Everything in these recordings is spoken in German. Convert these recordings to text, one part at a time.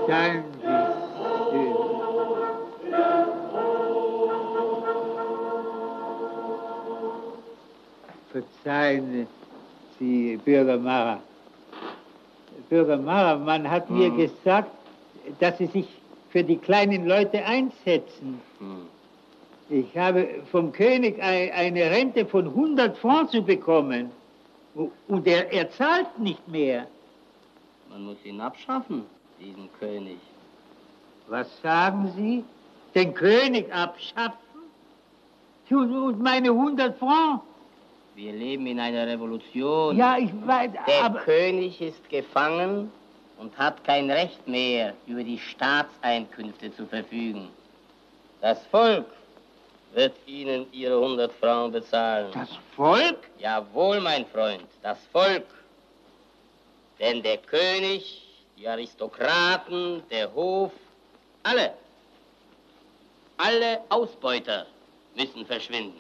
Verzeihen Sie. Verzeihen Sie, Bürger Mara. Bürger Mara, man hat mir gesagt, dass Sie sich für die kleinen Leute einsetzen. Ich habe vom König eine Rente von 100 Francs zu bekommen. Und er zahlt nicht mehr. Man muss ihn abschaffen, diesen König. Was sagen Sie? Den König abschaffen? Und meine 100 Francs? Wir leben in einer Revolution. Ja, ich weiß, aber... Der König ist gefangen und hat kein Recht mehr, über die Staatseinkünfte zu verfügen. Das Volk wird Ihnen Ihre 100 Francs bezahlen. Das Volk? Jawohl, mein Freund, das Volk. Denn der König, die Aristokraten, der Hof, alle Ausbeuter müssen verschwinden.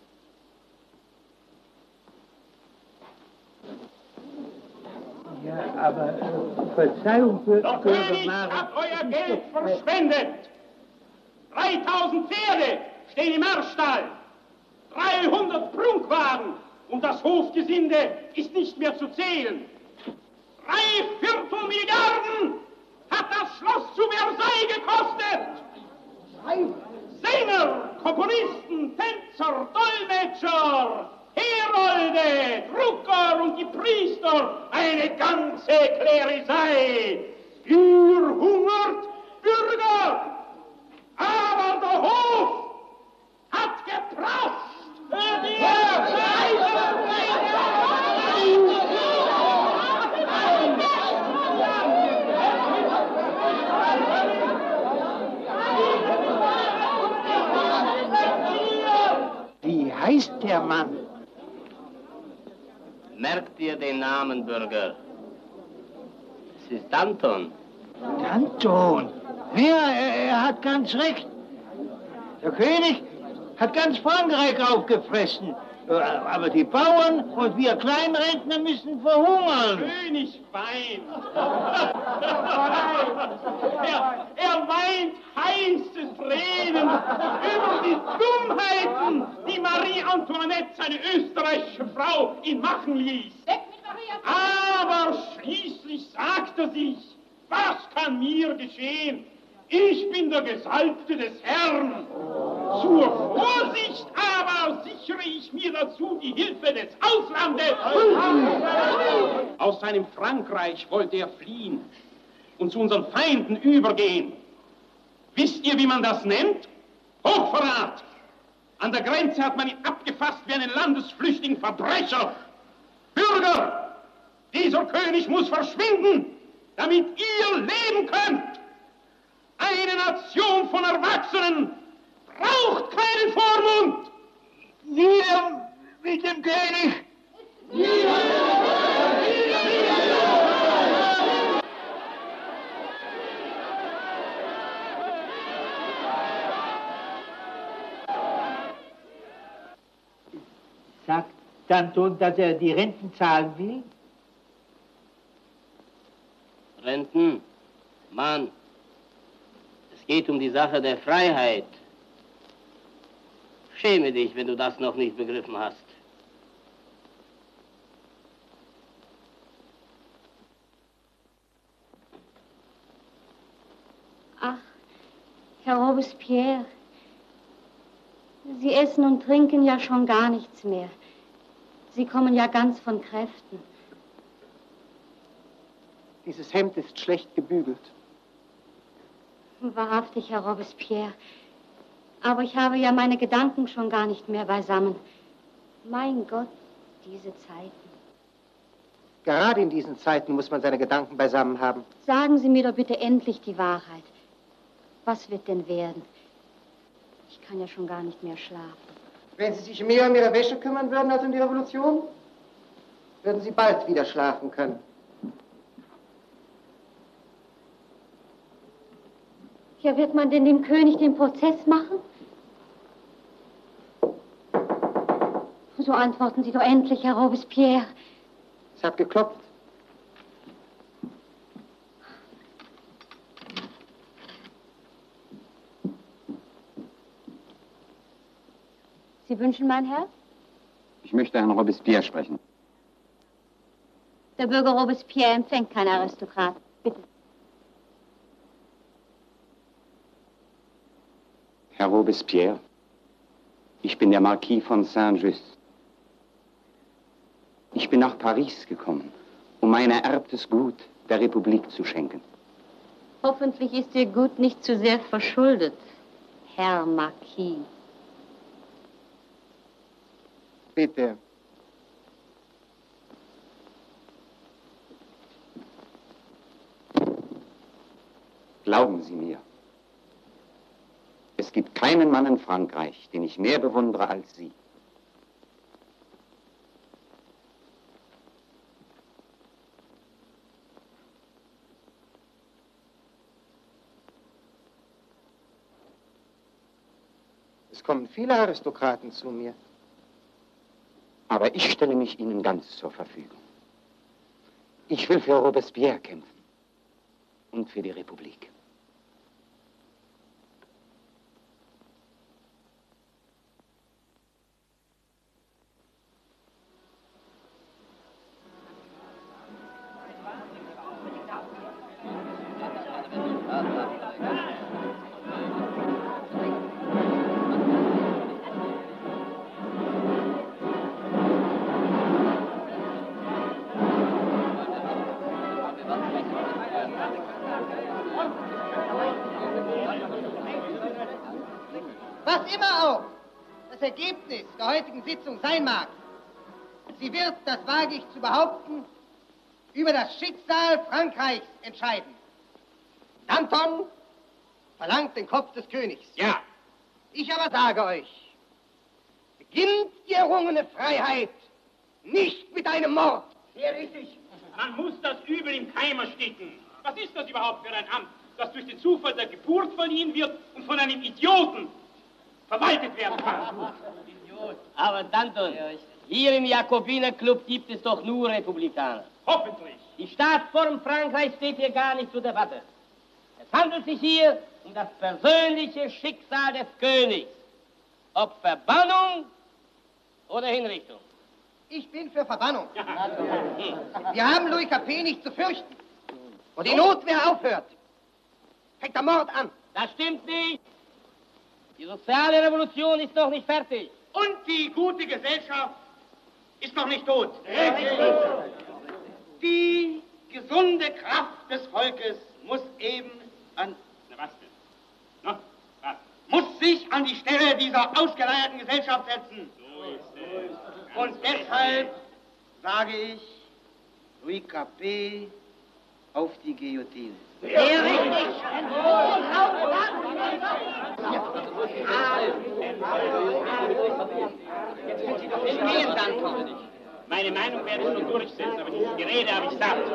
Ja, aber Verzeihung, Der König hat euer Geld verschwendet. 3000 Pferde stehen im Marstall, 300 Prunkwagen und das Hofgesinde ist nicht mehr zu zählen. 3/4 Milliarden hat das Schloss zu Versailles gekostet. Sänger, Komponisten, Tänzer, Dolmetscher, Herolde, Drucker und die Priester, eine ganze Klerisei. Ihr hungert, Bürger, aber der Hof hat geprasst. Wie heißt der Mann? Merkt ihr den Namen, Bürger? Es ist Danton. Danton? Ja, er hat ganz recht. Der König hat ganz Frankreich aufgefressen. Aber die Bauern und wir Kleinrentner müssen verhungern. König weint. Er weint heiße Tränen über die Dummheiten, die Marie Antoinette, seine österreichische Frau, ihn machen ließ. Aber schließlich sagt er sich, was kann mir geschehen? Ich bin der Gesalbte des Herrn. Zur Vorsicht aber sichere ich mir dazu die Hilfe des Auslandes. Aus seinem Frankreich wollte er fliehen und zu unseren Feinden übergehen. Wisst ihr, wie man das nennt? Hochverrat. An der Grenze hat man ihn abgefasst wie einen landesflüchtigen Verbrecher. Bürger, dieser König muss verschwinden, damit ihr leben könnt. Eine Nation von Erwachsenen braucht keinen Vormund. Nieder mit dem König. Sagt Danton, dass er die Renten zahlen will? Renten? Mann, es geht um die Sache der Freiheit. Schäme dich, wenn du das noch nicht begriffen hast. Ach, Herr Robespierre, Sie essen und trinken ja schon gar nichts mehr. Sie kommen ja ganz von Kräften. Dieses Hemd ist schlecht gebügelt. Wahrhaftig, Herr Robespierre. Aber ich habe ja meine Gedanken schon gar nicht mehr beisammen. Mein Gott, diese Zeiten. Gerade in diesen Zeiten muss man seine Gedanken beisammen haben. Sagen Sie mir doch bitte endlich die Wahrheit. Was wird denn werden? Ich kann ja schon gar nicht mehr schlafen. Wenn Sie sich mehr um Ihre Wäsche kümmern würden als um die Revolution, würden Sie bald wieder schlafen können. Ja, wird man denn dem König den Prozess machen? So antworten Sie doch endlich, Herr Robespierre. Es hat geklopft. Sie wünschen, mein Herr? Ich möchte Herrn Robespierre sprechen. Der Bürger Robespierre empfängt keine Aristokraten. Bitte. Herr Robespierre, ich bin der Marquis von Saint-Just. Ich bin nach Paris gekommen, um mein ererbtes Gut der Republik zu schenken. Hoffentlich ist Ihr Gut nicht zu sehr verschuldet, Herr Marquis. Bitte. Glauben Sie mir, es gibt keinen Mann in Frankreich, den ich mehr bewundere als Sie. Es kommen viele Aristokraten zu mir. Aber ich stelle mich Ihnen ganz zur Verfügung. Ich will für Robespierre kämpfen und für die Republik. Was immer auch das Ergebnis der heutigen Sitzung sein mag, sie wird, das wage ich zu behaupten, über das Schicksal Frankreichs entscheiden. Danton verlangt den Kopf des Königs. Ja. Ich aber sage euch, beginnt die errungene Freiheit nicht mit einem Mord. Sehr richtig. Man muss das Übel im Keim ersticken. Was ist das überhaupt für ein Amt, das durch den Zufall der Geburt verliehen wird und von einem Idioten verwaltet werden kann? Aber Danton, hier im Jakobinerclub gibt es doch nur Republikaner. Hoffentlich. Die Staatsform Frankreichs steht hier gar nicht zur Debatte. Es handelt sich hier um das persönliche Schicksal des Königs. Ob Verbannung oder Hinrichtung. Ich bin für Verbannung. Wir haben Louis Capet nicht zu fürchten. Wo die Notwehr aufhört, fängt der Mord an. Das stimmt nicht. Die soziale Revolution ist noch nicht fertig. Und die gute Gesellschaft ist noch nicht tot. Die gesunde Kraft des Volkes muss eben an... Na, was denn? Na, was? Muss sich an die Stelle dieser ausgeleierten Gesellschaft setzen. So ist es. Und deshalb sage ich, Louis Capet auf die Guillotine. Sehr richtig. Jetzt können Sie doch nicht gehen, Danton. Meine Meinung werde ich schon durchsetzen, aber dieses Gerede habe ich satt.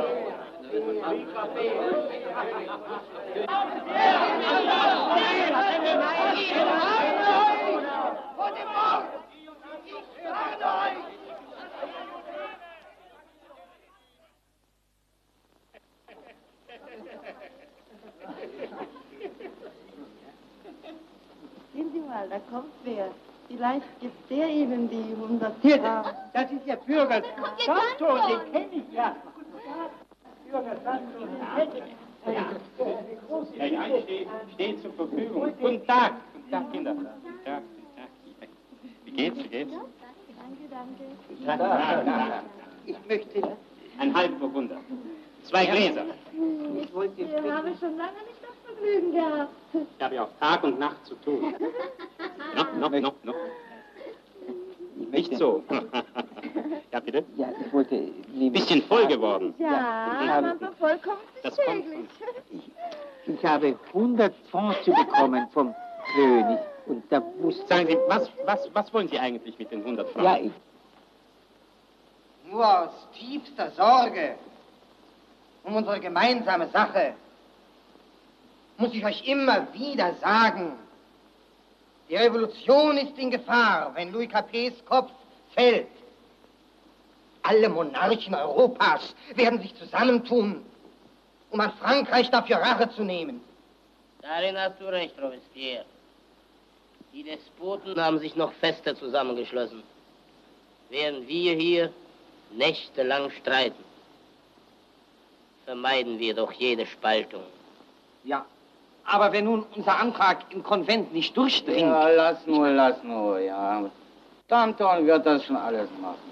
Vor dem Mord! Ich warne euch! Sehen Sie mal, da kommt wer. Vielleicht gibt der Ihnen die 100 Hier, Franken. das ist der Bürger Santos, den kenne ich ja. Bürger Santos, den kenne ich. Ja, ja, ich stehe zur Verfügung. Guten Tag. Guten Tag, Kinder. Guten Tag, guten Tag. Wie geht's, wie geht's? Danke, danke. Ich möchte... Ein halb Burgunder. 2 Gläser. Ich wollte... Ich habe schon lange nicht das Vergnügen gehabt. Ich habe ja auch Tag und Nacht zu tun. Noch. Nicht so. Ja, bitte? Ja, ich wollte... Bisschen voll geworden. Ja, man vervollkommt sich Das kommt täglich. Ich habe 100 Francs zu bekommen vom König. Und da wusste... Sagen Sie, was wollen Sie eigentlich mit den 100 Franken? Ja, ich... Nur aus tiefster Sorge um unsere gemeinsame Sache muss ich euch immer wieder sagen, die Revolution ist in Gefahr, wenn Louis Capets Kopf fällt. Alle Monarchen Europas werden sich zusammentun, um an Frankreich dafür Rache zu nehmen. Darin hast du recht, Robespierre. Die Despoten haben sich noch fester zusammengeschlossen. Während wir hier nächtelang streiten, vermeiden wir doch jede Spaltung. Ja, aber wenn nun unser Antrag im Konvent nicht durchdringt... Ja, lass nur, ja. Danton wird das schon alles machen.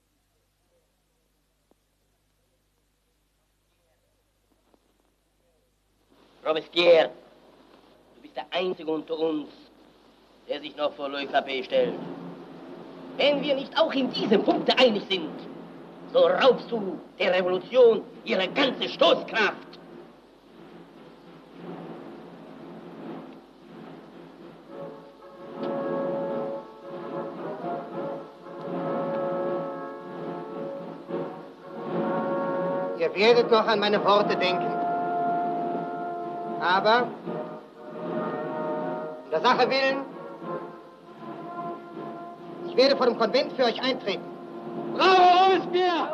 Robespierre, du bist der Einzige unter uns, der sich noch vor l'OKP stellt. Wenn wir nicht auch in diesem Punkt einig sind, so raubst du der Revolution ihre ganze Stoßkraft. Ihr werdet noch an meine Worte denken. Aber, um der Sache willen, ich werde vor dem Konvent für euch eintreten. Bravo, Robespierre!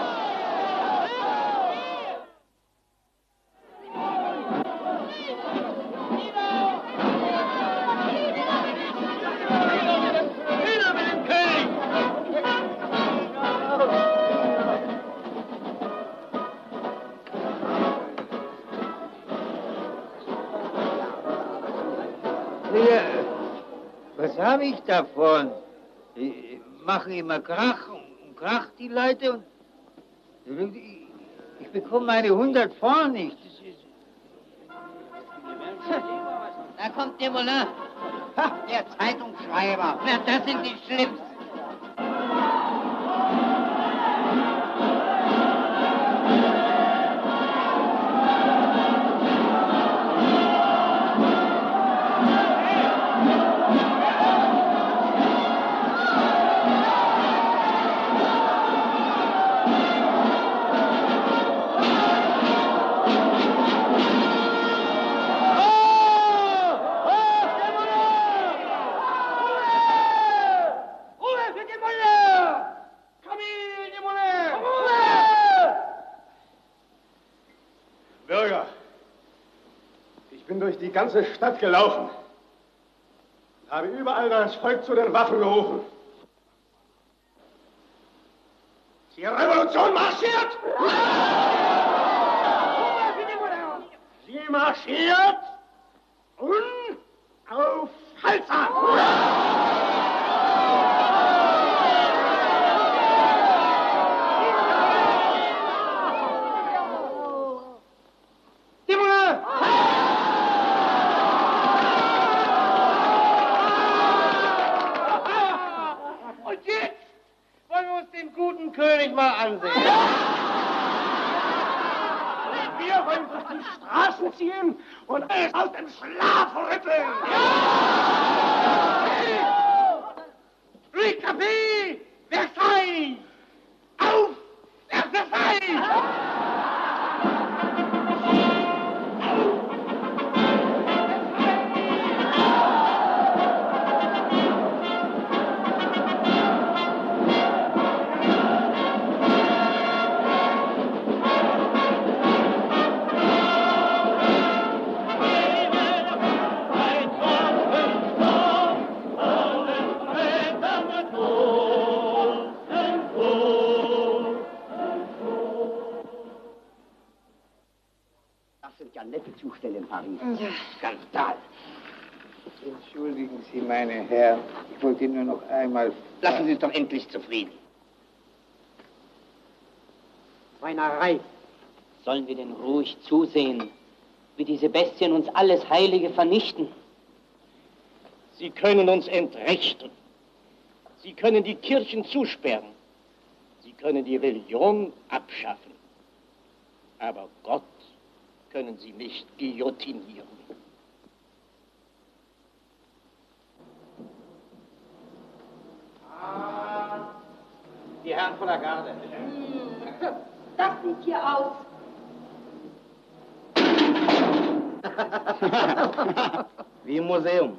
Was habe ich davon? Ich mache immer Krach und Krach die Leute und ich bekomme meine 100 Francs nicht. Da kommt Desmoulins. Der Zeitungsschreiber. Na, das sind die Schlimmsten. Bürger, ich bin durch die ganze Stadt gelaufen und habe überall das Volk zu den Waffen gerufen. Die Revolution marschiert! Sie marschiert unaufhaltsam! König mal ansehen. Wir wollen durch die Straßen ziehen und alles aus dem Schlaf rütteln. Louis Capet, Versailles! Auf nach Versailles! Nette Zustände in Paris. Ja. Skandal. Entschuldigen Sie, meine Herren, ich wollte nur noch einmal... Lassen Sie uns doch endlich zufrieden. Schweinerei. Sollen wir denn ruhig zusehen, wie diese Bestien uns alles Heilige vernichten? Sie können uns entrechten. Sie können die Kirchen zusperren. Sie können die Religion abschaffen. Aber Gott können Sie nicht guillotinieren. Die Herren von der Garde. Das sieht hier aus. Wie im Museum.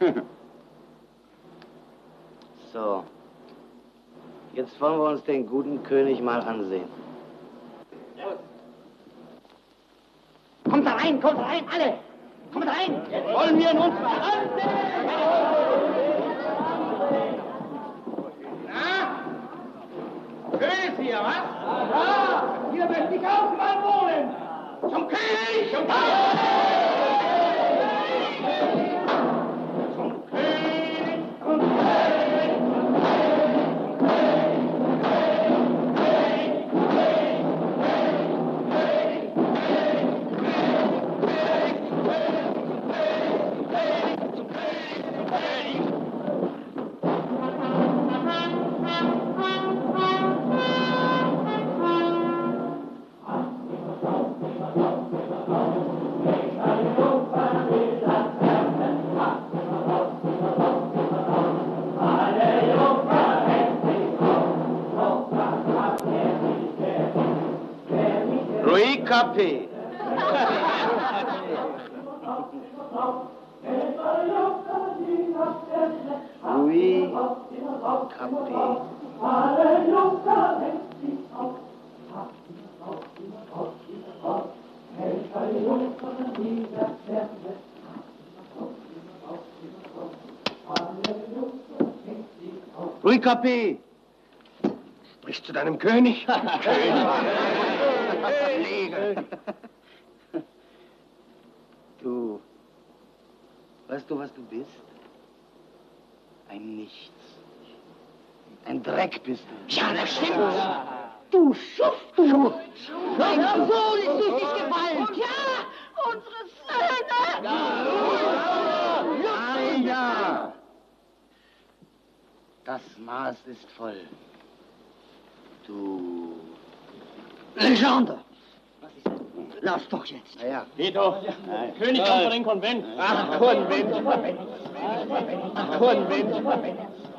So. Jetzt wollen wir uns den guten König mal ansehen. Kommt da rein, alle! Kommt rein! Jetzt wollen wir uns verhandeln! Na? Schön ist hier, was? Ja! Hier möchte ich auch mal wohnen! Zum König! Zum König! Louis Capet. Louis Capet. Louis Capet. Sprichst du deinem König? Du, weißt du, was du bist? Ein Nichts. Ein Dreck bist du. Ja, das stimmt. Du Schuft, du. Mein Sohn ist durch dich gefallen. Ja, unsere Söhne. Ja. Das Maß ist voll. Du... Legende! Lass doch jetzt. Na ja. Geh doch. König kommt von den Konvent. Ach, Konvent. Ach, Konvent.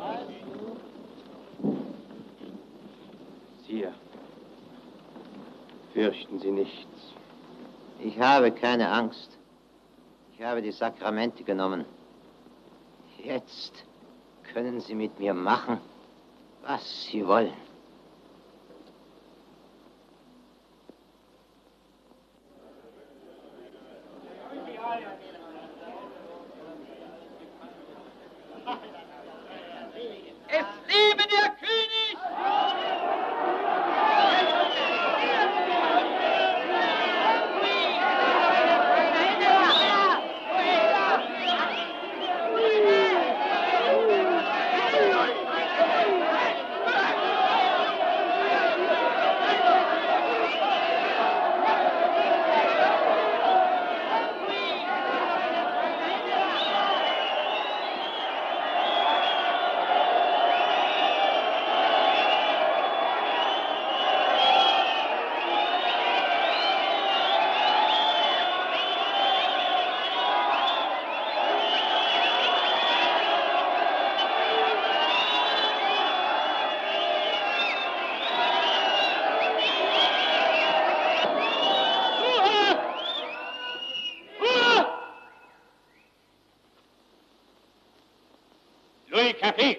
Sire, fürchten Sie nichts. Ich habe keine Angst. Ich habe die Sakramente genommen. Jetzt können Sie mit mir machen, was Sie wollen. Es lebe der König! Louis Capet,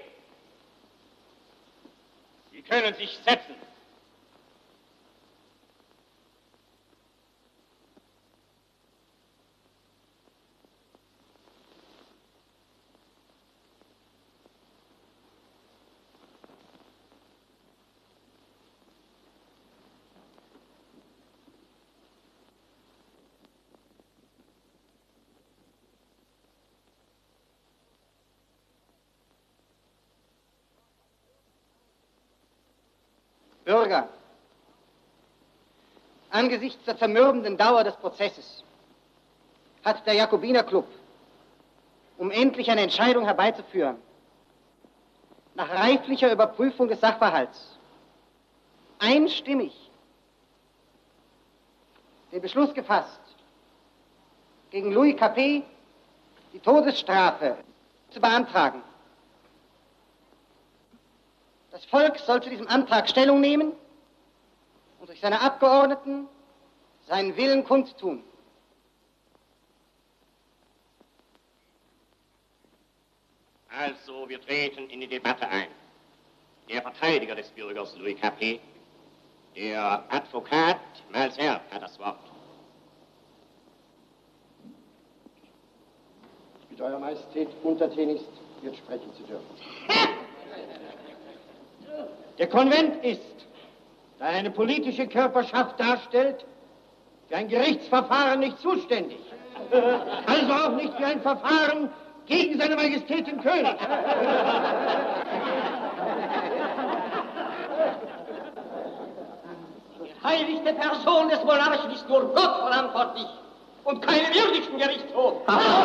Sie können sich setzen. Bürger, angesichts der zermürbenden Dauer des Prozesses hat der Jakobinerclub, um endlich eine Entscheidung herbeizuführen, nach reiflicher Überprüfung des Sachverhalts einstimmig den Beschluss gefasst, gegen Louis Capet die Todesstrafe zu beantragen. Das Volk soll zu diesem Antrag Stellung nehmen und durch seine Abgeordneten seinen Willen kundtun. Also, wir treten in die Debatte ein. Der Verteidiger des Bürgers Louis Capet, der Advokat Malesherbes, hat das Wort. bitte Euer Majestät untertänigst, jetzt sprechen zu dürfen. Der Konvent ist, da er eine politische Körperschaft darstellt, für ein Gerichtsverfahren nicht zuständig. Also auch nicht für ein Verfahren gegen seine Majestät den König. Die heiligste Person des Monarchen ist nur Gott verantwortlich und keinem irdischen Gerichtshof.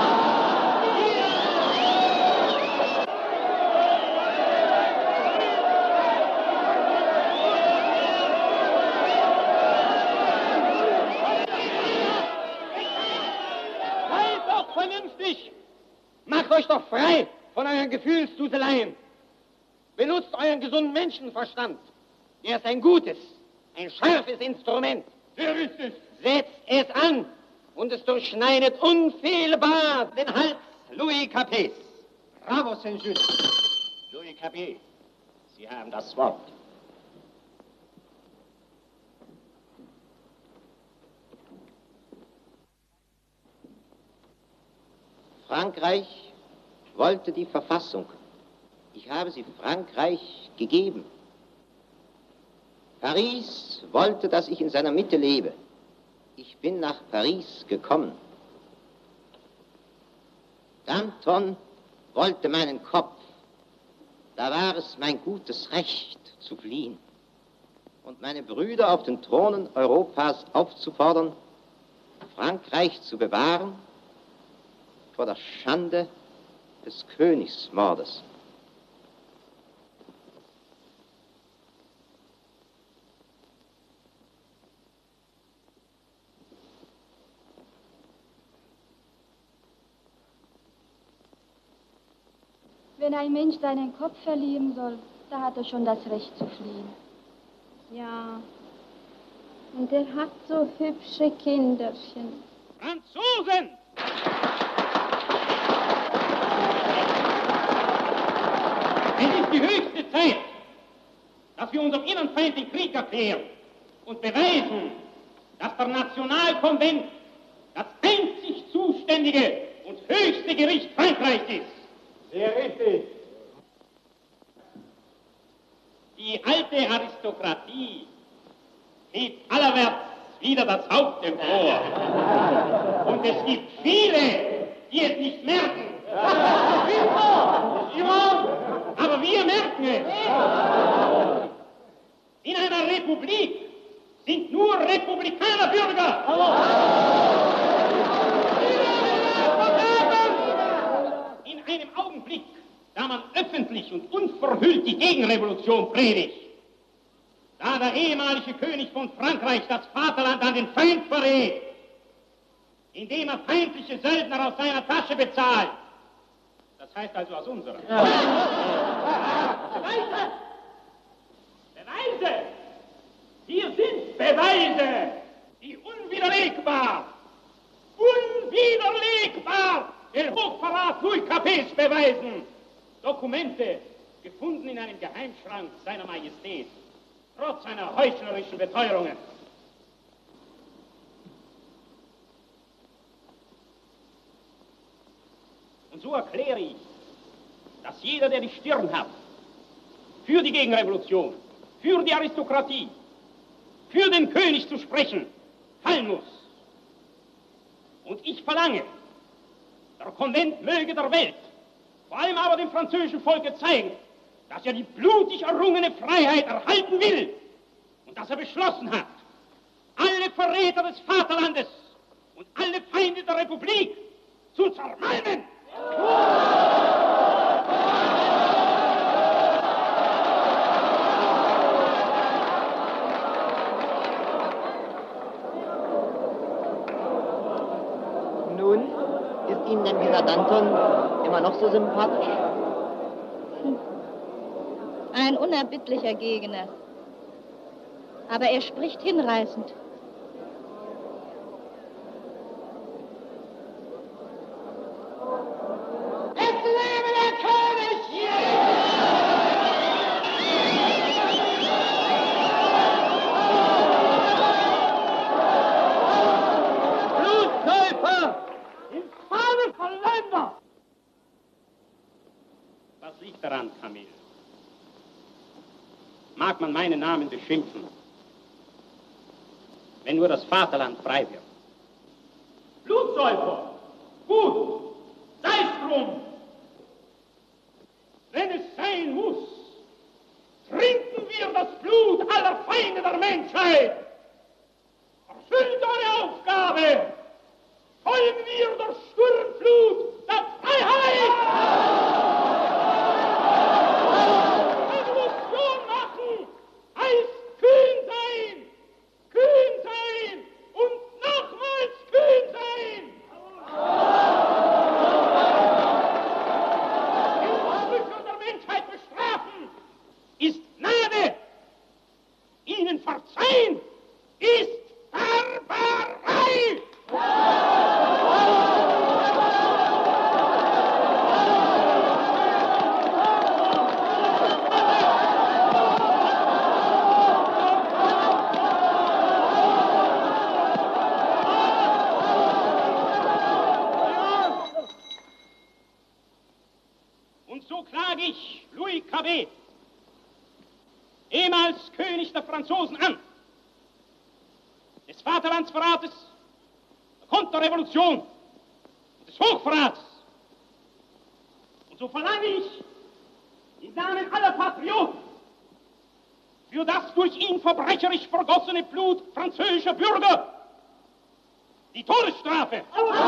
Seid doch vernünftig! Macht euch doch frei von euren Gefühlsduseleien. Benutzt euren gesunden Menschenverstand. Er ist ein gutes, ein scharfes Instrument. Wer ist es? Setzt es an und es durchschneidet unfehlbar den Hals Louis Capets. Bravo, Saint-Just. Louis Capet, Sie haben das Wort. Frankreich wollte die Verfassung. Ich habe sie Frankreich gegeben. Paris wollte, dass ich in seiner Mitte lebe. Ich bin nach Paris gekommen. Danton wollte meinen Kopf. Da war es mein gutes Recht zu fliehen und meine Brüder auf den Thronen Europas aufzufordern, Frankreich zu bewahren vor der Schande des Königsmordes. Wenn ein Mensch seinen Kopf verlieren soll, da hat er schon das Recht zu fliehen. Ja, und er hat so hübsche Kinderchen. Franzosen! Es ist die höchste Zeit, dass wir unserem Innenfeind den Krieg erklären und beweisen, dass der Nationalkonvent das einzig zuständige und höchste Gericht Frankreichs ist. Sehr richtig. Die alte Aristokratie hebt allerwärts wieder das Haupt empor. Und es gibt viele, die es nicht merken. Aber wir merken es. In einer Republik sind nur Republikaner Bürger. In einem Augenblick, da man öffentlich und unverhüllt die Gegenrevolution predigt, da der ehemalige König von Frankreich das Vaterland an den Feind verrät, indem er feindliche Söldner aus seiner Tasche bezahlt, das heißt also aus unserer. Beweise! Beweise! Hier sind Beweise, die unwiderlegbar den Hochverrat Louis Capets beweisen. Dokumente, gefunden in einem Geheimschrank seiner Majestät, trotz seiner heuchlerischen Beteuerungen. Und so erkläre ich, dass jeder, der die Stirn hat, für die Gegenrevolution, für die Aristokratie, für den König zu sprechen, fallen muss. Und ich verlange, der Konvent möge der Welt, vor allem aber dem französischen Volke zeigen, dass er die blutig errungene Freiheit erhalten will und dass er beschlossen hat, alle Verräter des Vaterlandes und alle Feinde der Republik zu zermalmen. Nun, ist Ihnen denn dieser Danton immer noch so sympathisch? Ein unerbittlicher Gegner. Aber er spricht hinreißend. liegt daran, Kamel? Mag man meinen Namen beschimpfen, wenn nur das Vaterland frei wird. Blutsäufer, gut, sei es drum. Wenn es sein muss, trinken wir das Blut aller Feinde der Menschheit. Erfüllt eure Aufgabe. Folgen wir der Sturmflut der Freiheit. Revolution machen heißt kühn sein und nochmals kühn sein. Die Verbrücher der Menschheit bestrafen ist Gnade. Ihnen verzeihen ist Barbarei. Und so klage ich Louis Cabet, ehemals König der Franzosen, an. Des Vaterlandsverrates, der Konterrevolution, des Hochverrats. Und so verlange ich im Namen aller Patrioten für das durch ihn verbrecherisch vergossene Blut französischer Bürger die Todesstrafe.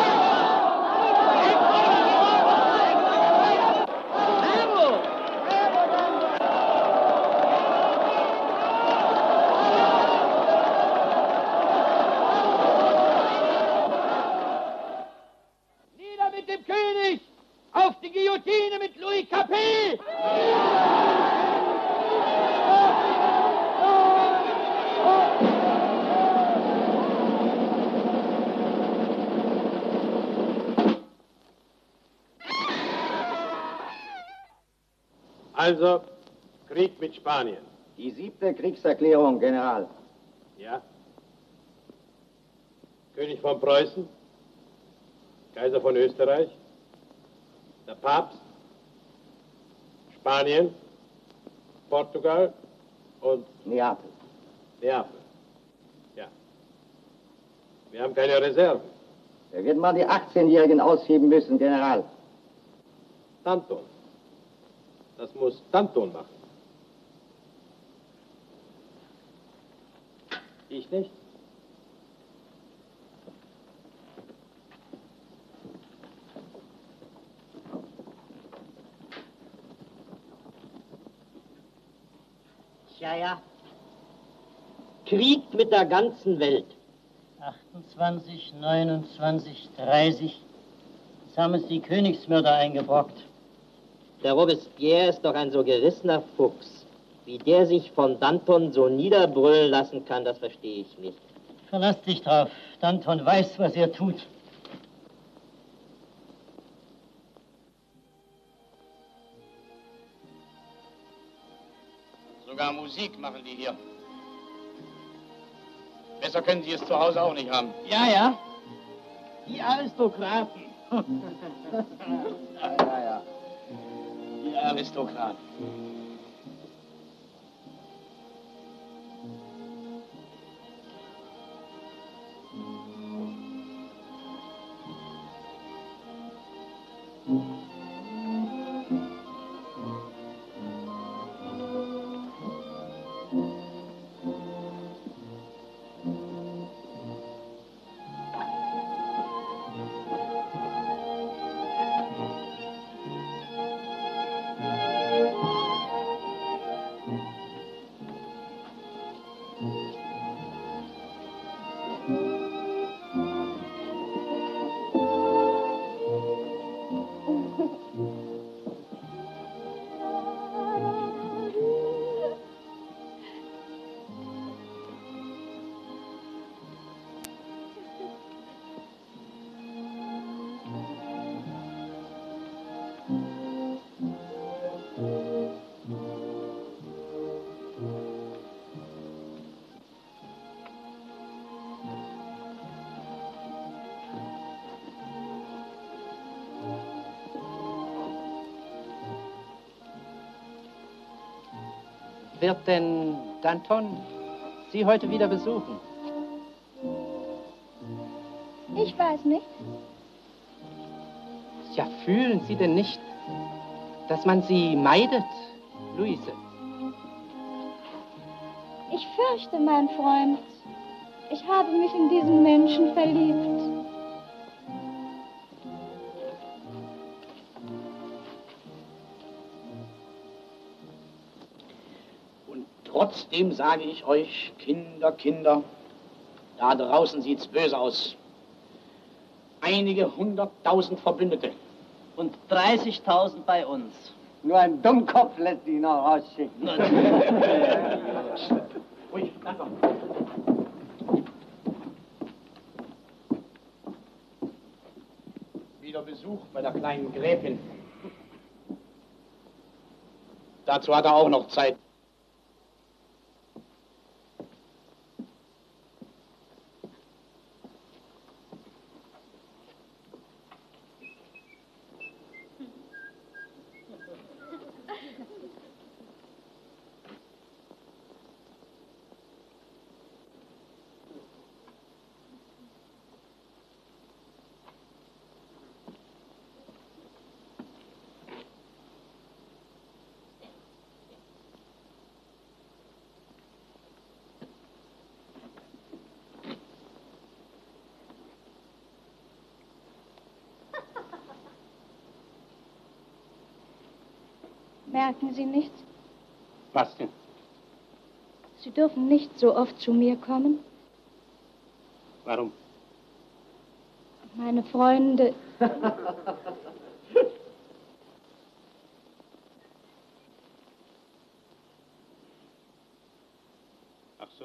Nieder mit dem König! Auf die Guillotine mit Louis Capet! Also, Krieg mit Spanien. Die 7. Kriegserklärung, General. Ja. König von Preußen, Kaiser von Österreich, der Papst, Spanien, Portugal und Neapel. Neapel. Ja. Wir haben keine Reserve. Wir werden mal die 18-Jährigen ausheben müssen, General. Danton. Das muss Danton machen. Ich nicht. Tja, ja. Krieg mit der ganzen Welt. 28, 29, 30. Jetzt haben es die Königsmörder eingebrockt. Der Robespierre ist doch ein so gerissener Fuchs. Wie der sich von Danton so niederbrüllen lassen kann, das verstehe ich nicht. Verlass dich drauf. Danton weiß, was er tut. Sogar Musik machen die hier. Besser können sie es zu Hause auch nicht haben. Ja, ja. Die Aristokraten. Ja. Die Aristokraten. Wird denn Danton Sie heute wieder besuchen? Ich weiß nicht. Ja, fühlen Sie denn nicht, dass man Sie meidet, Luise? Ich fürchte, mein Freund, ich habe mich in diesen Menschen verliebt. Trotzdem sage ich euch, Kinder, Kinder, da draußen sieht's böse aus. Einige 100.000 Verbündete. Und 30.000 bei uns. Nur ein Dummkopf lässt sich noch rausschicken. Ruhig, danke. Wieder Besuch bei der kleinen Gräfin. Dazu hat er auch noch Zeit. Merken Sie nichts? Was denn? Sie dürfen nicht so oft zu mir kommen. Warum? Meine Freunde. Ach so.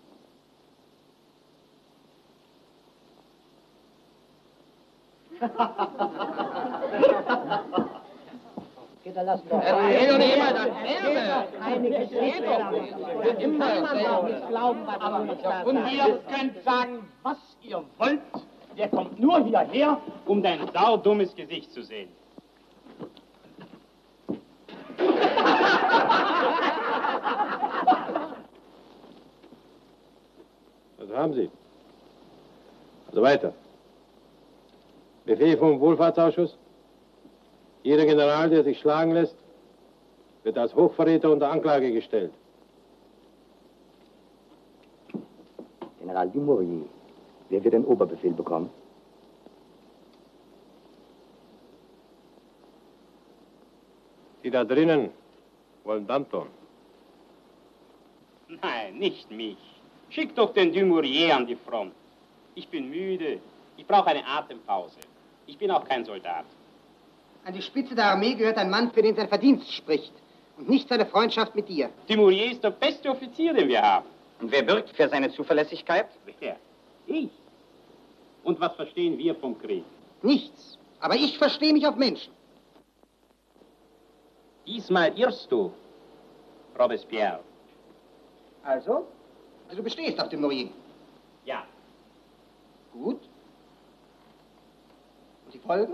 Kinder, lass doch. Red doch nicht immer das Und ihr könnt sagen, was ihr wollt. Der kommt nur hierher, um dein saudummes Gesicht zu sehen. Also haben Sie. Also weiter. Befehl vom Wohlfahrtsausschuss. Jeder General, der sich schlagen lässt, wird als Hochverräter unter Anklage gestellt. General Dumouriez, wer wird den Oberbefehl bekommen? Die da drinnen wollen Danton. Nein, nicht mich. Schick doch den Dumouriez an die Front. Ich bin müde. Ich brauche eine Atempause. Ich bin auch kein Soldat. An die Spitze der Armee gehört ein Mann, für den sein Verdienst spricht. Und nicht seine Freundschaft mit dir. Dumouriez ist der beste Offizier, den wir haben. Und wer bürgt für seine Zuverlässigkeit? Wer? Ich. Und was verstehen wir vom Krieg? Nichts. Aber ich verstehe mich auf Menschen. Diesmal irrst du, Robespierre. Also? Du bestehst auf dem Dumouriez? Ja. Gut. Und die Folgen?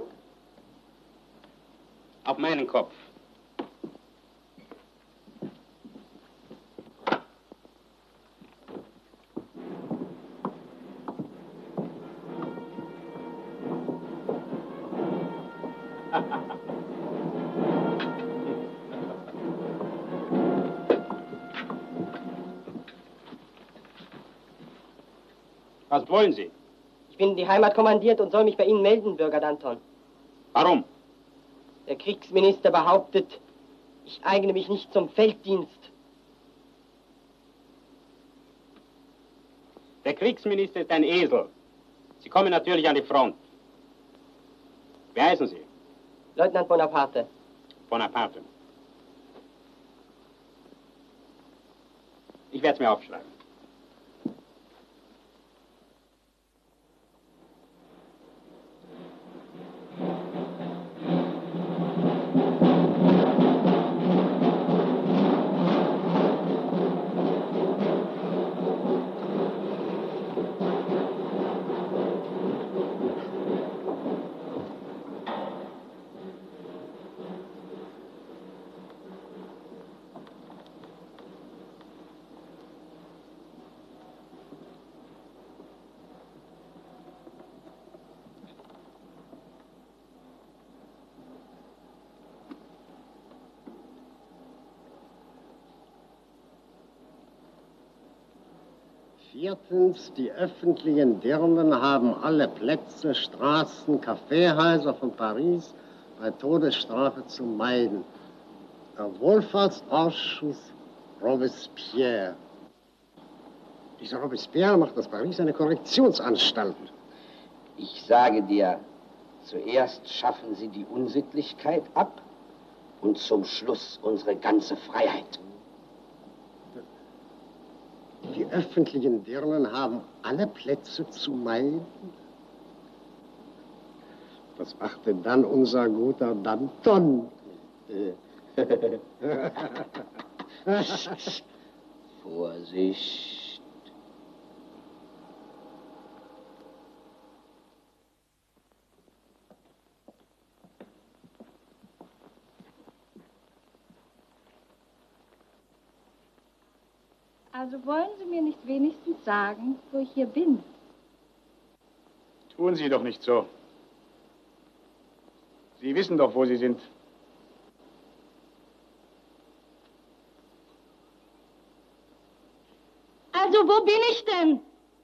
Auf meinen Kopf. Was wollen Sie? Ich bin in die Heimat kommandiert und soll mich bei Ihnen melden, Bürger Danton. Warum? Der Kriegsminister behauptet, ich eigne mich nicht zum Felddienst. Der Kriegsminister ist ein Esel. Sie kommen natürlich an die Front. Wie heißen Sie? Leutnant Bonaparte. Bonaparte. Ich werde es mir aufschreiben. Viertens, die öffentlichen Dirnen haben alle Plätze, Straßen, Kaffeehäuser von Paris bei Todesstrafe zu meiden. Der Wohlfahrtsausschuss Robespierre. Dieser Robespierre macht aus Paris eine Korrektionsanstalt. Ich sage dir, zuerst schaffen sie die Unsittlichkeit ab und zum Schluss unsere ganze Freiheit. Die öffentlichen Dirnen haben alle Plätze zu meiden. Was macht denn dann unser guter Danton? Vorsicht. Also wollen Sie mir nicht wenigstens sagen, wo ich hier bin? Tun Sie doch nicht so. Sie wissen doch, wo Sie sind. Also, wo bin ich denn?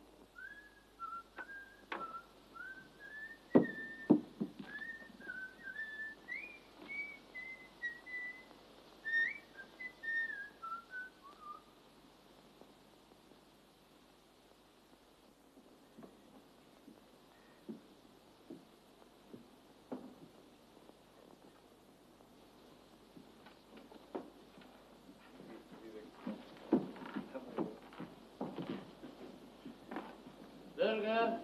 Bürger.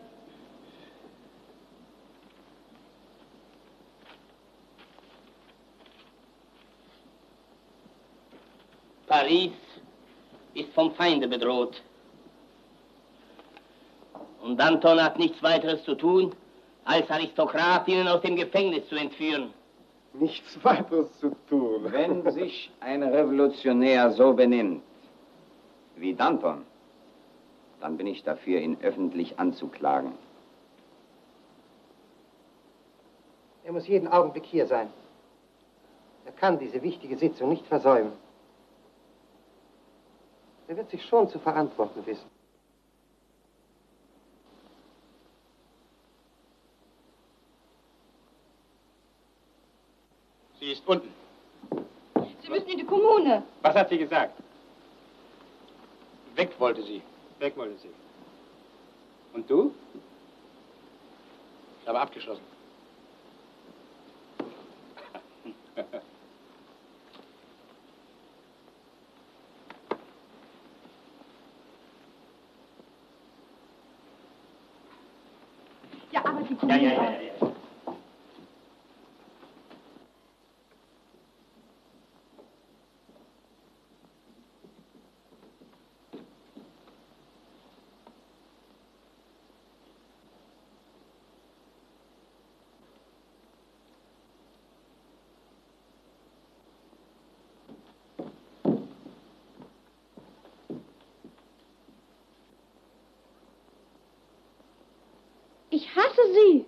Paris ist vom Feinde bedroht. Und Danton hat nichts weiteres zu tun, als Aristokratinnen aus dem Gefängnis zu entführen. Nichts weiteres zu tun. Wenn sich ein Revolutionär so benimmt wie Danton, dann bin ich dafür, ihn öffentlich anzuklagen. Er muss jeden Augenblick hier sein. Er kann diese wichtige Sitzung nicht versäumen. Er wird sich schon zu verantworten wissen. Sie ist unten. Sie müssen in die Kommune. Was hat sie gesagt? Weg wollte sie. Weg wollte sie. Und du? Ich habe abgeschossen. Ja, aber die Kommune... Ja. Ich hasse Sie.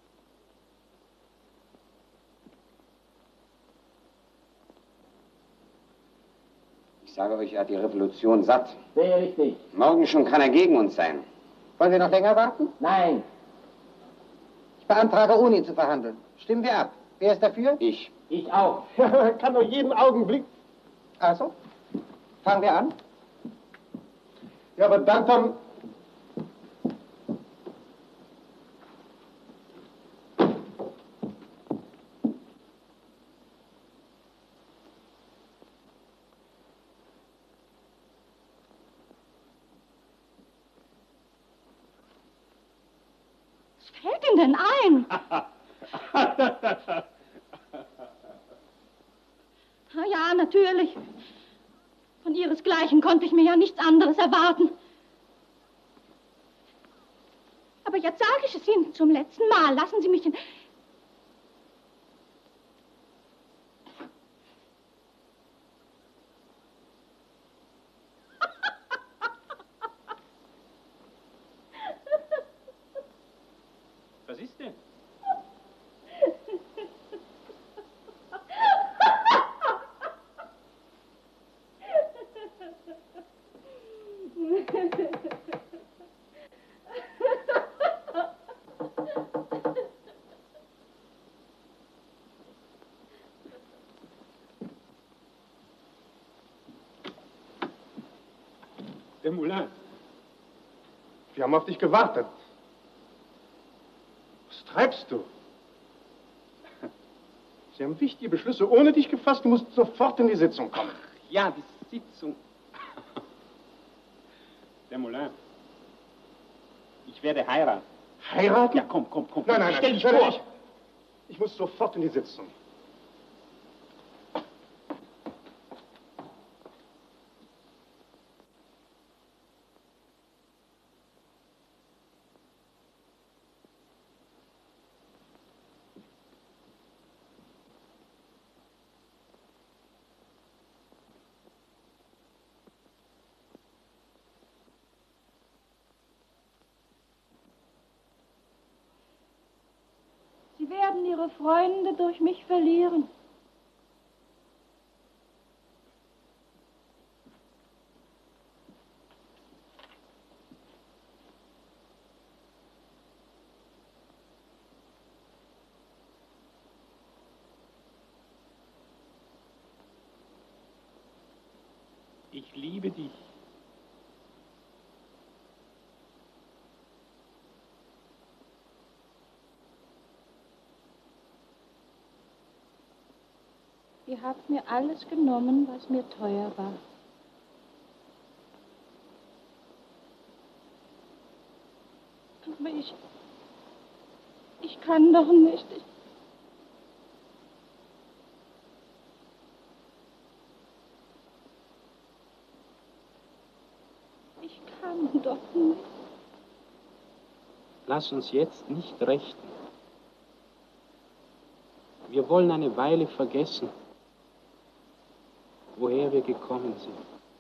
Ich sage euch, er hat die Revolution satt. Sehr richtig. Morgen schon kann er gegen uns sein. Wollen wir noch länger warten? Nein. Ich beantrage, ohne ihn zu verhandeln. Stimmen wir ab. Wer ist dafür? Ich. Ich auch. Kann doch jeden Augenblick. Also, fangen wir an. Ja, aber Danton... Was fällt Ihnen denn ein? Na ja, natürlich. Von Ihresgleichen konnte ich mir ja nichts anderes erwarten. Aber jetzt sage ich es Ihnen zum letzten Mal. Lassen Sie mich in... Was ist denn? Desmoulins. Wir haben auf dich gewartet. Was treibst du? Sie haben wichtige Beschlüsse ohne dich gefasst. Du musst sofort in die Sitzung kommen. Ja, die Sitzung. Desmoulins. Ich werde heiraten. Heiraten? Ja, komm. Nein, Stell dich vor. Ich muss sofort in die Sitzung. Sie werden Ihre Freunde durch mich verlieren. Ich liebe dich. Ihr habt mir alles genommen, was mir teuer war. Aber ich kann doch nicht. Ich kann doch nicht. Lass uns jetzt nicht rechten. Wir wollen eine Weile vergessen, woher wir gekommen sind.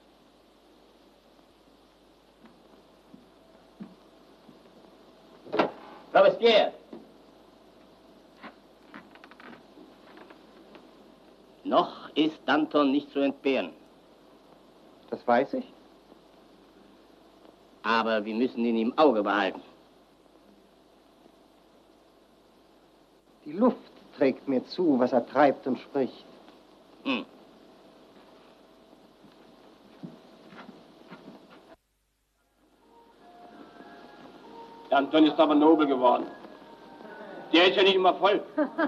Robespierre! Noch ist Danton nicht zu entbehren. Das weiß ich. Aber wir müssen ihn im Auge behalten. Die Luft trägt mir zu, was er treibt und spricht. Hm. Danton ist aber nobel geworden. Der ist ja nicht immer voll.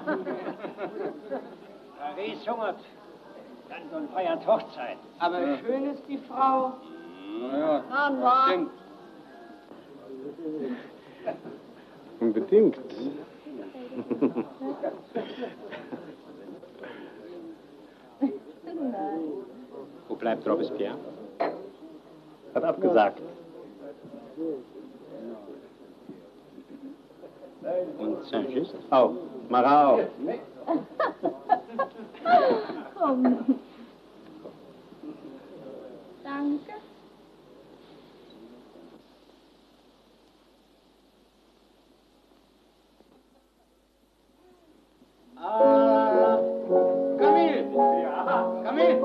Paris hungert. Danton feiert Hochzeit. Aber schön ist die Frau. Ja, Na. stimmt. Unbedingt. Wo bleibt Robespierre? Hat abgesagt. Und Saint-Just? Auch. Marat auch. Komm. Danke. Camille! Ja, Camille!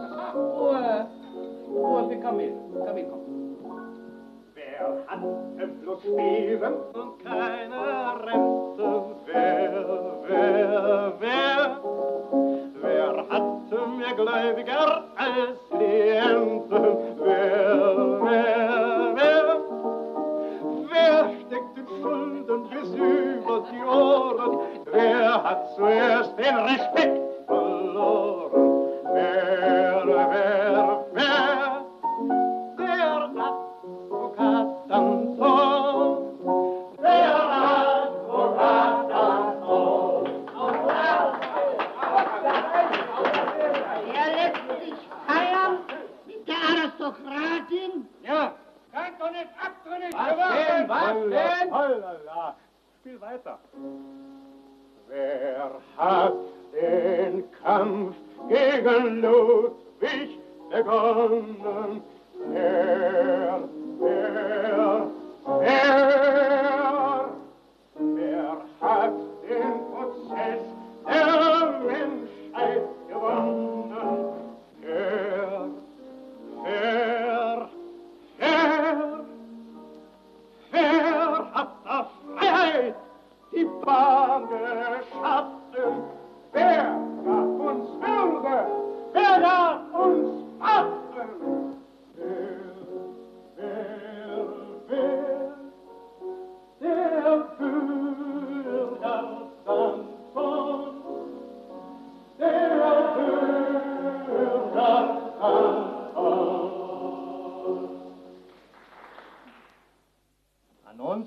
Ruhe für Camille. Camille, komm. Wer hatte bloß Speeren und keine Rente? Wer hatte mehr Gläubiger als Klienten? Wer steckt in Schulden bis über die Ohren? Wer hat zuerst den Respekt verloren? Wer? Der Advokat Danton. Der Advokat Danton. Er lässt sich feiern mit der Aristokratin? Ja. Danton ist abtrünnig. Was denn? Hollala. Spiel weiter. Wer hat den Kampf gegen Ludwig begonnen? Wer hat den Prozess der Menschheit gewonnen? Wer hat der Freiheit die Bahn geschaffen?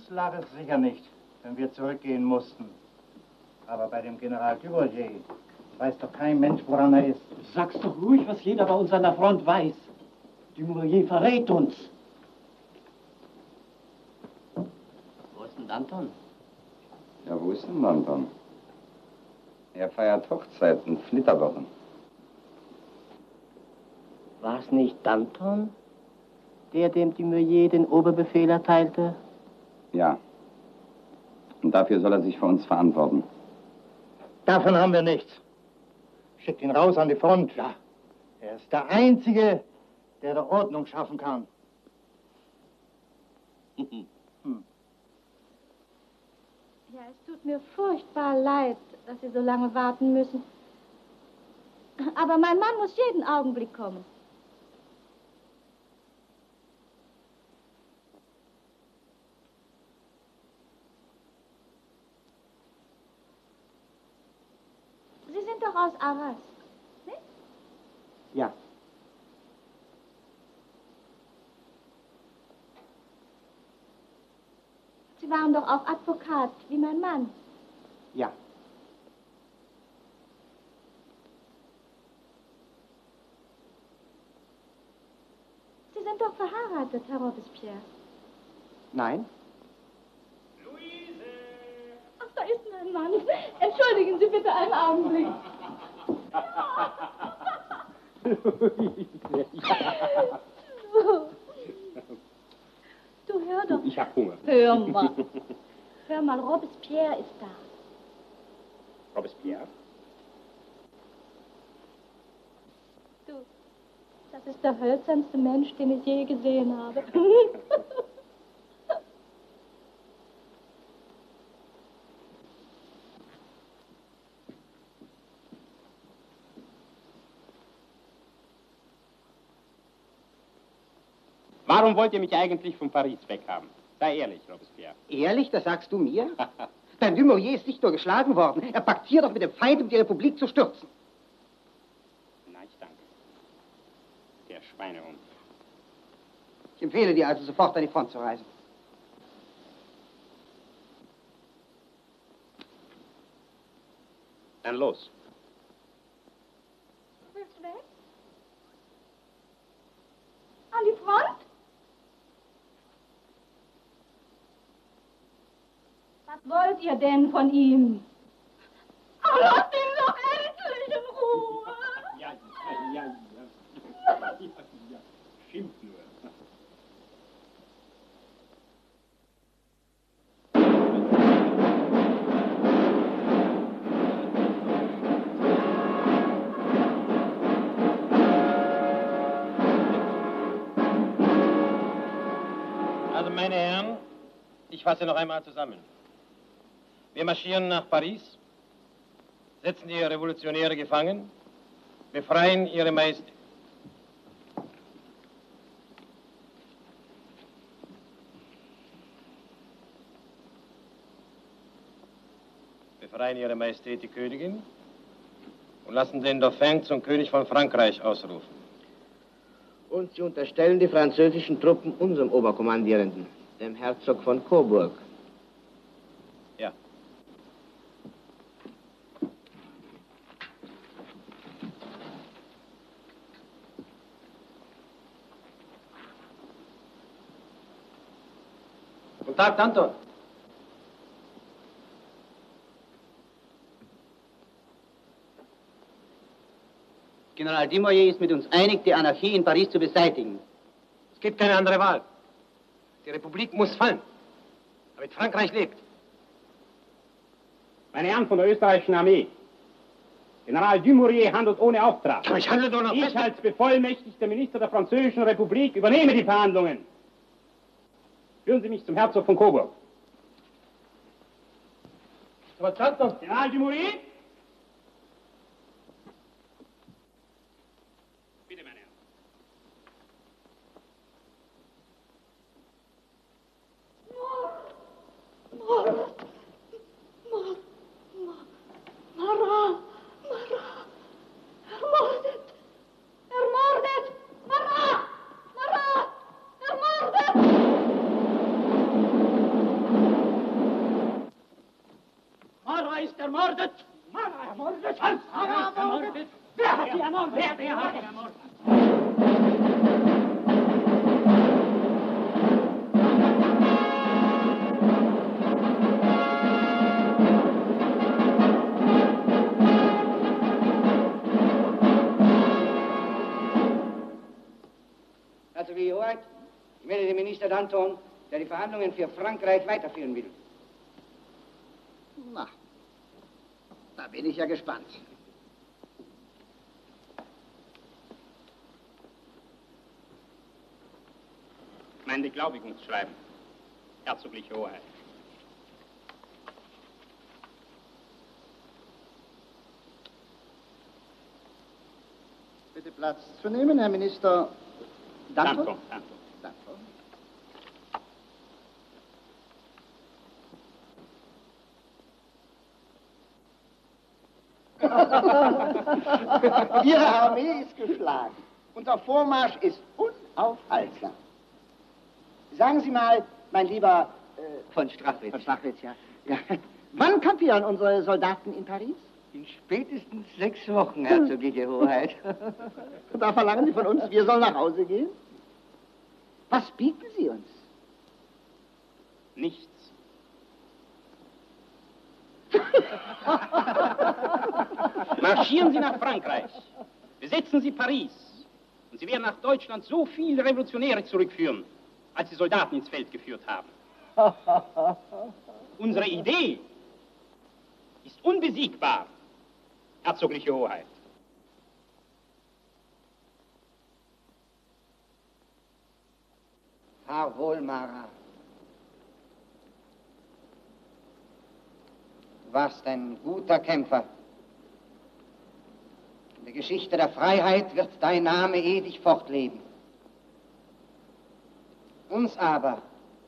uns lag es sicher nicht, wenn wir zurückgehen mussten. Aber bei dem General Duvalier weiß doch kein Mensch, woran er ist. Sag's doch ruhig, was jeder bei uns an der Front weiß. Dumouriez verrät uns. Wo ist denn Danton? Ja, wo ist denn Danton? Er feiert Hochzeit und Flitterwochen. War es nicht Danton, der dem Dumouriez den Oberbefehl erteilte? Ja. Und dafür soll er sich für uns verantworten. Davon haben wir nichts. Schickt ihn raus an die Front. Ja. Er ist der Einzige, der da Ordnung schaffen kann. Ja, es tut mir furchtbar leid, dass Sie so lange warten müssen. Aber mein Mann muss jeden Augenblick kommen. Sie sind doch aus Arras, nicht? Ja. Sie waren doch auch Advokat, wie mein Mann. Ja. Sie sind doch verheiratet, Herr Robespierre. Nein? Ach, da ist mein Mann. Entschuldigen Sie bitte einen Augenblick. Du, hör doch. Ich hab Hunger. Hör mal. Hör mal, Robespierre ist da. Robespierre? Du, das ist der hölzernste Mensch, den ich je gesehen habe. Warum wollt ihr mich eigentlich von Paris weghaben? Sei ehrlich, Robespierre. Ehrlich, das sagst du mir? Dein Dumouriez ist nicht nur geschlagen worden, er paktiert doch mit dem Feind, um die Republik zu stürzen. Nein, ich danke. Der Schweinehund. Ich empfehle dir also sofort an die Front zu reisen. Dann los. Willst du weg? An die Front? Was wollt ihr denn von ihm? Oh, lasst ihn doch endlich in Ruhe! Ja. Schimpf nur. Also, meine Herren, ich fasse noch einmal zusammen. Wir marschieren nach Paris, setzen die Revolutionäre gefangen, befreien ihre Majestät. Befreien ihre Majestät die Königin und lassen den Dauphin zum König von Frankreich ausrufen. Und sie unterstellen die französischen Truppen unserem Oberkommandierenden, dem Herzog von Coburg. Ja. Guten Tag, Danton. General Dumouriez ist mit uns einig, die Anarchie in Paris zu beseitigen. Es gibt keine andere Wahl. Die Republik muss fallen, damit Frankreich lebt. Meine Herren von der österreichischen Armee, General Dumouriez handelt ohne Auftrag. Aber ich handle doch noch Ich fest. als bevollmächtigter Minister der Französischen Republik übernehme die Verhandlungen. Führen Sie mich zum Herzog von Coburg. General Dumouriez? Bitte, meine Herren. Marat! Marat! Ermordet! Ermordet! Marat! Marat! Ermordet! Mara ermordet! Mara ermordet! Wer hat sie ermordet? Wer hat sie ermordet? Also, wie Hoheit, ich melde dem Minister Danton, der die Verhandlungen für Frankreich weiterführen will. Na, da bin ich ja gespannt. Mein Beglaubigungsschreiben, herzogliche Hoheit. Bitte Platz zu nehmen, Herr Minister Danton. Danton. Ihre Armee ist geschlagen. Unser Vormarsch ist unaufhaltsam. Sagen Sie mal, mein lieber Von Strachwitz. Von Strachwitz, ja. Wann kampieren unsere Soldaten in Paris? In spätestens 6 Wochen, herzogliche Hoheit. Da verlangen Sie von uns, wir sollen nach Hause gehen? Was bieten Sie uns? Nichts. Marschieren Sie nach Frankreich, besetzen Sie Paris und Sie werden nach Deutschland so viele Revolutionäre zurückführen, als die Soldaten ins Feld geführt haben. Unsere Idee ist unbesiegbar, herzogliche Hoheit. Fahr wohl, Mara. Du warst ein guter Kämpfer. In der Geschichte der Freiheit wird dein Name ewig fortleben. Uns aber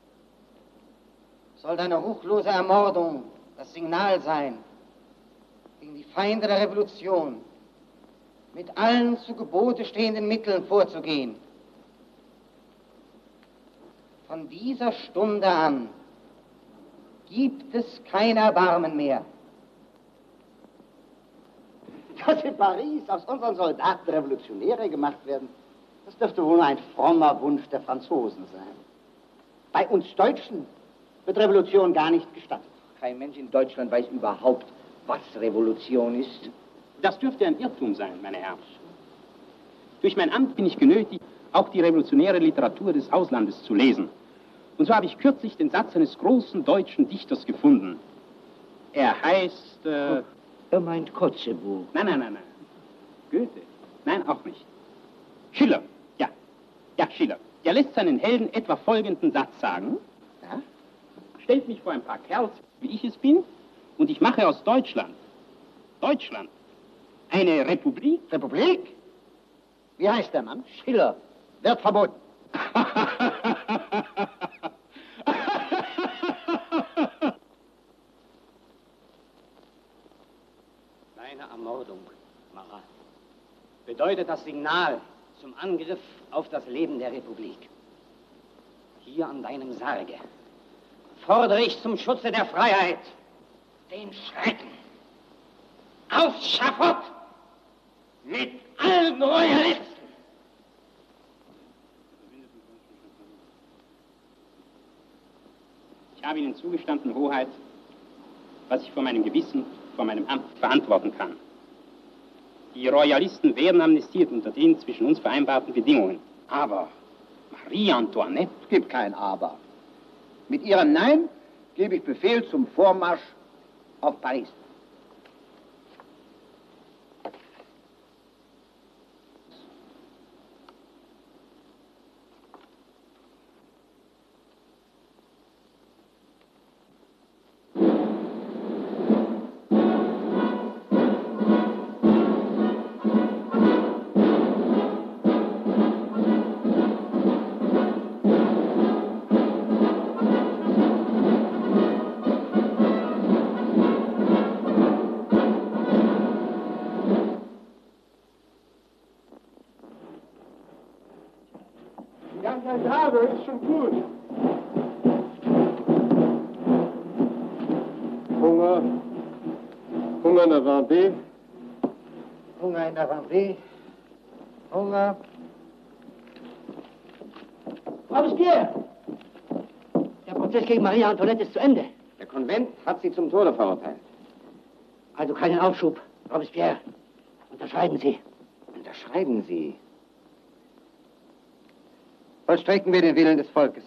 soll deine ruchlose Ermordung das Signal sein, gegen die Feinde der Revolution mit allen zu Gebote stehenden Mitteln vorzugehen. Von dieser Stunde an gibt es kein Erbarmen mehr. Dass in Paris aus unseren Soldaten Revolutionäre gemacht werden, das dürfte wohl ein frommer Wunsch der Franzosen sein. Bei uns Deutschen wird Revolution gar nicht gestattet. Kein Mensch in Deutschland weiß überhaupt, was Revolution ist. Das dürfte ein Irrtum sein, meine Herren. Durch mein Amt bin ich genötigt, auch die revolutionäre Literatur des Auslandes zu lesen. Und so habe ich kürzlich den Satz eines großen deutschen Dichters gefunden. Er heißt... Er meint Kotzebue. Nein. Goethe? Nein, auch nicht. Schiller. Ja, Schiller. Er lässt seinen Helden etwa folgenden Satz sagen. Ja? Stellt mich vor ein paar Kerls, wie ich es bin, und ich mache aus Deutschland eine Republik. Republik? Wie heißt der Mann? Schiller. Wird verboten. Deine Ermordung, Marat, bedeutet das Signal zum Angriff auf das Leben der Republik. Hier an deinem Sarge fordere ich zum Schutze der Freiheit den Schrecken. Aufs Schafott mit allen Royalisten! Ich habe Ihnen zugestanden, Hoheit, was ich vor meinem Gewissen, vor meinem Amt verantworten kann. Die Royalisten werden amnestiert unter den zwischen uns vereinbarten Bedingungen. Aber Marie Antoinette... Es gibt kein Aber. Mit Ihrem Nein gebe ich Befehl zum Vormarsch auf Paris. Habe, ist schon gut. Hunger la Vendée. Hunger in der Vendée. Hunger. Robespierre! Der Prozess gegen Marie Antoinette ist zu Ende. Der Konvent hat sie zum Tode verurteilt. Also keinen Aufschub, Robespierre. Unterschreiben Sie. Unterschreiben Sie. Vollstrecken wir den Willen des Volkes.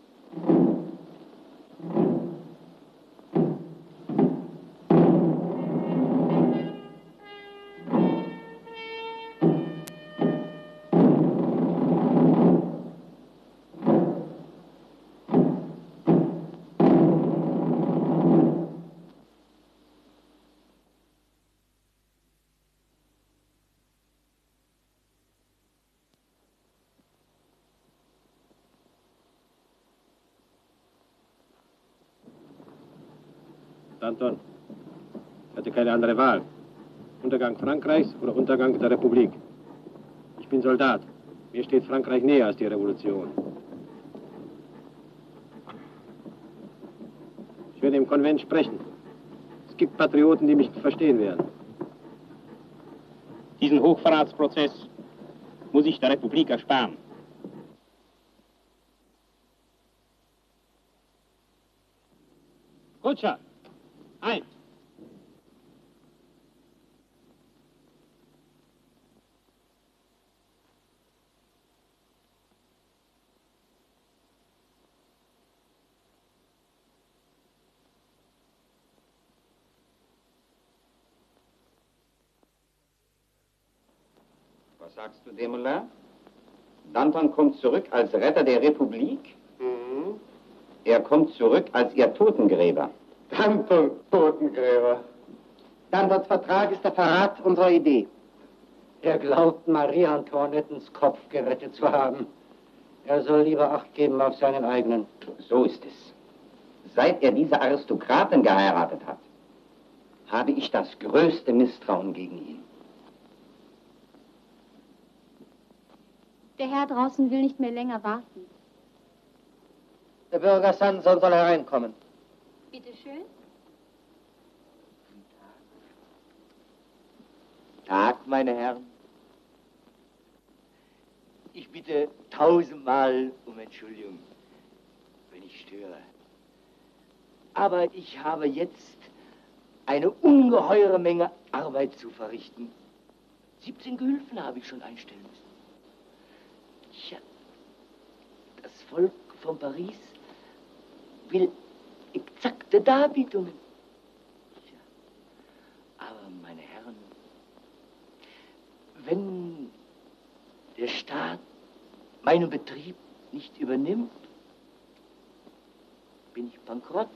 Danton, ich hatte keine andere Wahl. Untergang Frankreichs oder Untergang der Republik. Ich bin Soldat. Mir steht Frankreich näher als die Revolution. Ich werde im Konvent sprechen. Es gibt Patrioten, die mich verstehen werden. Diesen Hochverratsprozess muss ich der Republik ersparen. Kutscher, ein! Was sagst du, Desmoulins? Danton kommt zurück als Retter der Republik? Mhm. Er kommt zurück als ihr Totengräber. Danton, Totengräber. Dantons Vertrag ist der Verrat unserer Idee. Er glaubt, Marie Antoinettens Kopf gerettet zu haben. Er soll lieber Acht geben auf seinen eigenen. So ist es. Seit er diese Aristokratin geheiratet hat, habe ich das größte Misstrauen gegen ihn. Der Herr draußen will nicht mehr länger warten. Der Bürger Sanson soll hereinkommen. Bitte schön. Tag, meine Herren. Ich bitte 1000-mal um Entschuldigung, wenn ich störe. Aber ich habe jetzt eine ungeheure Menge Arbeit zu verrichten. 17 Gehülfen habe ich schon einstellen müssen. Tja, das Volk von Paris will exakte Darbietungen. Tja, aber meine Herren, wenn der Staat meinen Betrieb nicht übernimmt, bin ich bankrott.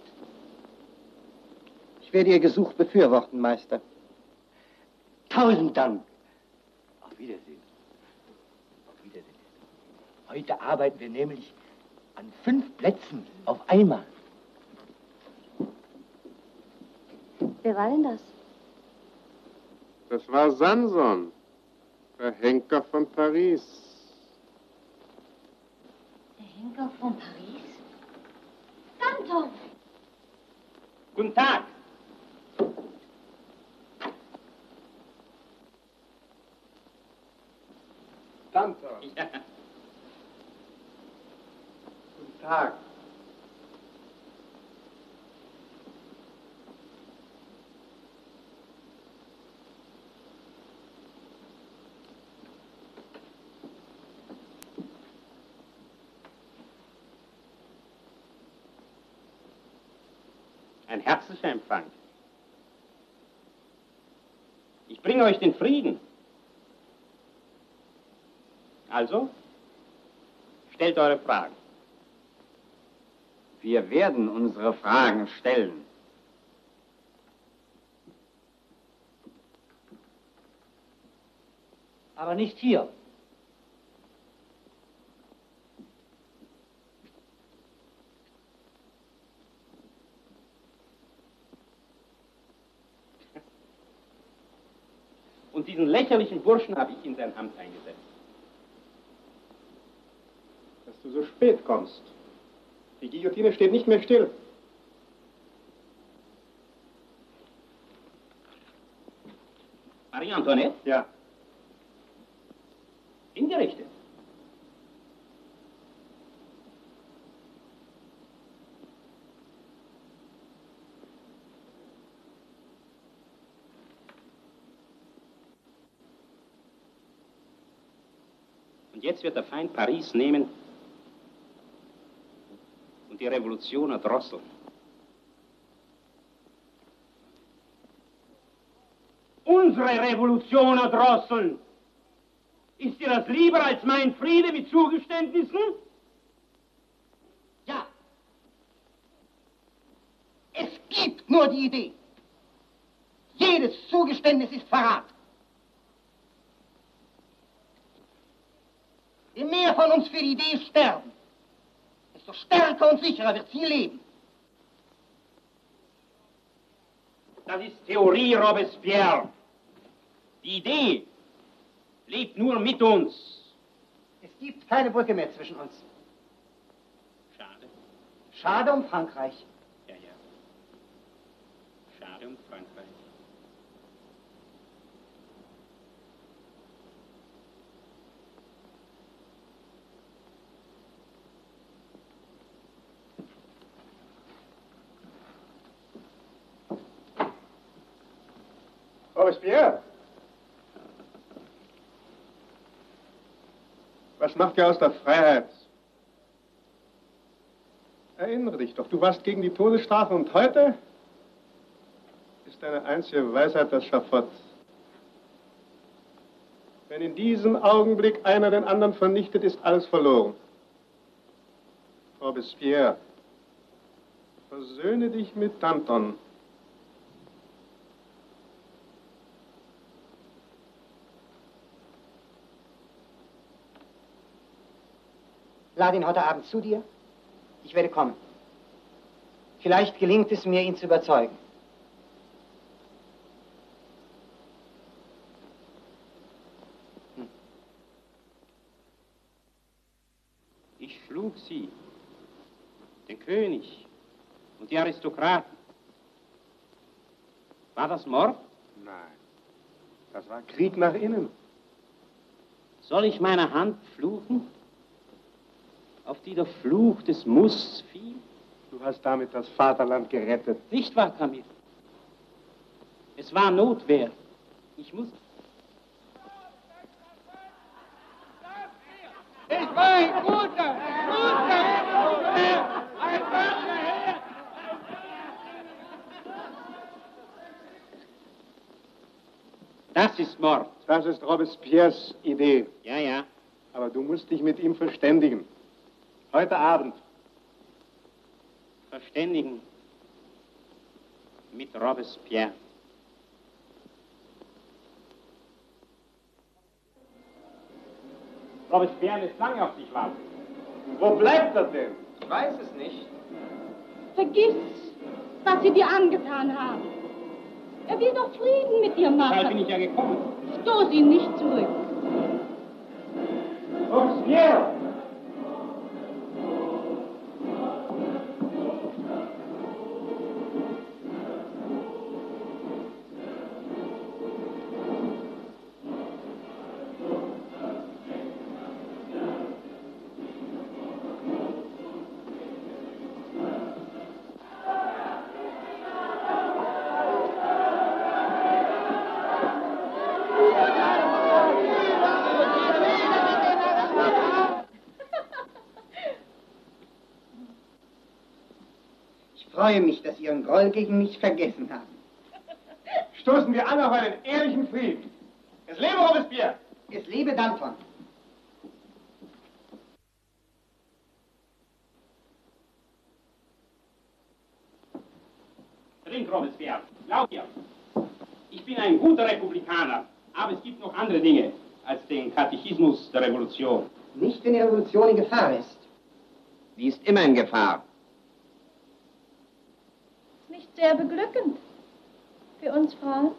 Ich werde Ihr Gesuch befürworten, Meister. 1000 Dank. Auf Wiedersehen. Auf Wiedersehen. Heute arbeiten wir nämlich an 5 Plätzen auf einmal. Wer war denn das? Das war Sanson, der Henker von Paris. Der Henker von Paris? Danton! Guten Tag! Danton. Ja. Guten Tag. Ein herzlicher Empfang. Ich bringe euch den Frieden. Also, stellt eure Fragen. Wir werden unsere Fragen stellen. Aber nicht hier. Und diesen lächerlichen Burschen habe ich in sein Amt eingesetzt. Dass du so spät kommst. Die Guillotine steht nicht mehr still. Marie Antoinette? Ja. Hingerichtet. Und jetzt wird der Feind Paris nehmen und die Revolution erdrosseln. Unsere Revolution erdrosseln. Ist dir das lieber als mein Friede mit Zugeständnissen? Ja. Es gibt nur die Idee. Jedes Zugeständnis ist Verrat. Je mehr von uns für die Idee sterben, desto stärker und sicherer wird sie leben. Das ist Theorie, Robespierre. Die Idee lebt nur mit uns. Es gibt keine Brücke mehr zwischen uns. Schade. Schade um Frankreich. Ja, ja. Schade um Frankreich. Robespierre! Was macht ihr aus der Freiheit? Erinnere dich doch, du warst gegen die Todesstrafe und heute ist deine einzige Weisheit das Schafott. Wenn in diesem Augenblick einer den anderen vernichtet, ist alles verloren. Robespierre, versöhne dich mit Danton. Lade ihn heute Abend zu dir. Ich werde kommen. Vielleicht gelingt es mir, ihn zu überzeugen. Ich schlug sie, den König und die Aristokraten. War das Mord? Nein, das war Krieg nach innen. Soll ich meiner Hand fluchen, auf die der Fluch des Muss fiel? Du hast damit das Vaterland gerettet. Nicht wahr, Camille? Es war Notwehr. Ich muss... Ich war ein guter Herr! Ein Herr! Das ist Mord. Das ist Robespierres Idee. Ja, ja. Aber du musst dich mit ihm verständigen. Heute Abend. Verständigen mit Robespierre. Robespierre lässt lange auf dich warten. Wo bleibt er denn? Ich weiß es nicht. Vergiss, was sie dir angetan haben. Er will doch Frieden mit dir machen. Da bin ich ja gekommen. Stoß ihn nicht zurück. Robespierre! Ich freue mich, dass Sie Ihren Groll gegen mich vergessen haben. Stoßen wir alle auf einen ehrlichen Frieden. Es lebe Robespierre! Es lebe Danton! Trink, Robespierre. Glaub mir. Ich bin ein guter Republikaner, aber es gibt noch andere Dinge als den Katechismus der Revolution. Nicht, wenn die Revolution in Gefahr ist. Die ist immer in Gefahr. Nicht sehr beglückend für uns Frauen.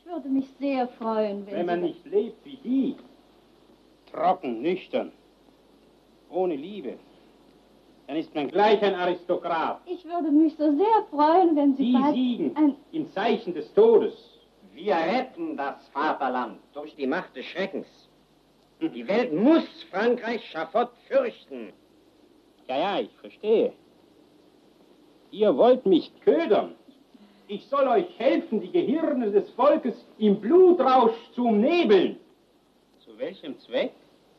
würde mich sehr freuen, Wenn man nicht lebt wie die, trocken, nüchtern, ohne Liebe, dann ist man gleich ein Aristokrat. Ich würde mich so sehr freuen, wenn Sie Sie siegen im Zeichen des Todes. Wir retten das Vaterland durch die Macht des Schreckens. Die Welt muss Frankreichs Schafott fürchten. Ja, ich verstehe. Ihr wollt mich ködern. Ich soll euch helfen, die Gehirne des Volkes im Blutrausch zu umnebeln. Zu welchem Zweck?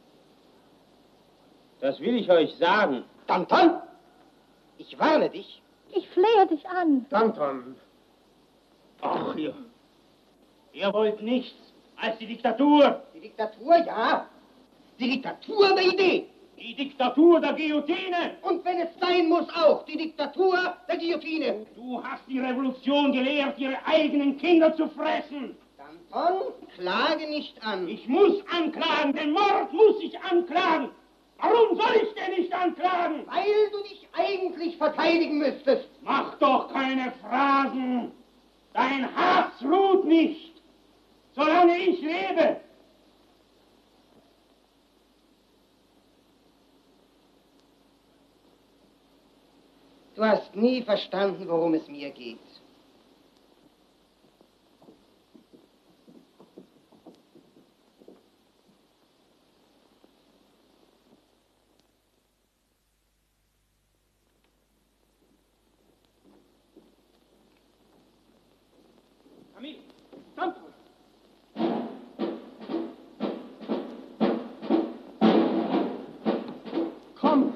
Das will ich euch sagen. Danton, ich warne dich. Ich flehe dich an. Danton. Ach, ihr wollt nichts als die Diktatur. Die Diktatur, ja. Die Diktatur der Idee. Die Diktatur der Guillotine. Und wenn es sein muss, auch die Diktatur der Guillotine. Du hast die Revolution gelehrt, ihre eigenen Kinder zu fressen. Danton, klage nicht an. Ich muss anklagen, den Mord muss ich anklagen. Warum soll ich denn nicht anklagen? Weil du dich eigentlich verteidigen müsstest. Mach doch keine Phrasen. Dein Hass ruht nicht, solange ich lebe. Du hast nie verstanden, worum es mir geht. Komm!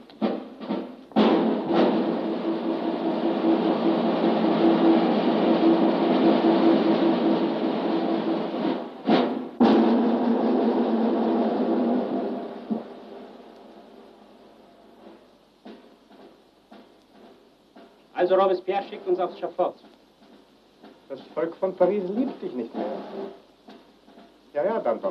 Also Robespierre schickt uns aufs Schafott. Das Volk von Paris liebt dich nicht mehr. Ja, ja, Danton.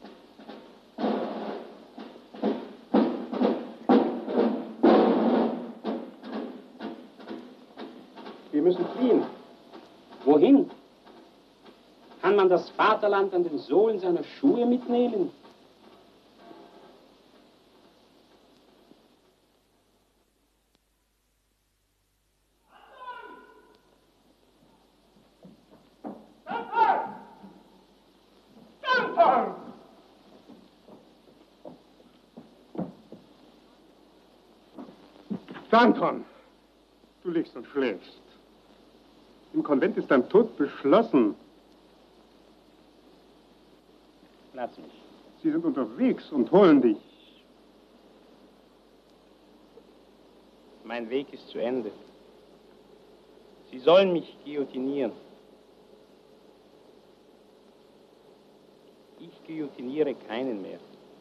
Wir müssen fliehen. Wohin? Kann man das Vaterland an den Sohlen seiner Schuhe mitnehmen? Danton, du liegst und schläfst. Im Konvent ist dein Tod beschlossen. Lass mich. Sie sind unterwegs und holen dich. Mein Weg ist zu Ende. Sie sollen mich guillotinieren. Ich guillotiniere keinen mehr.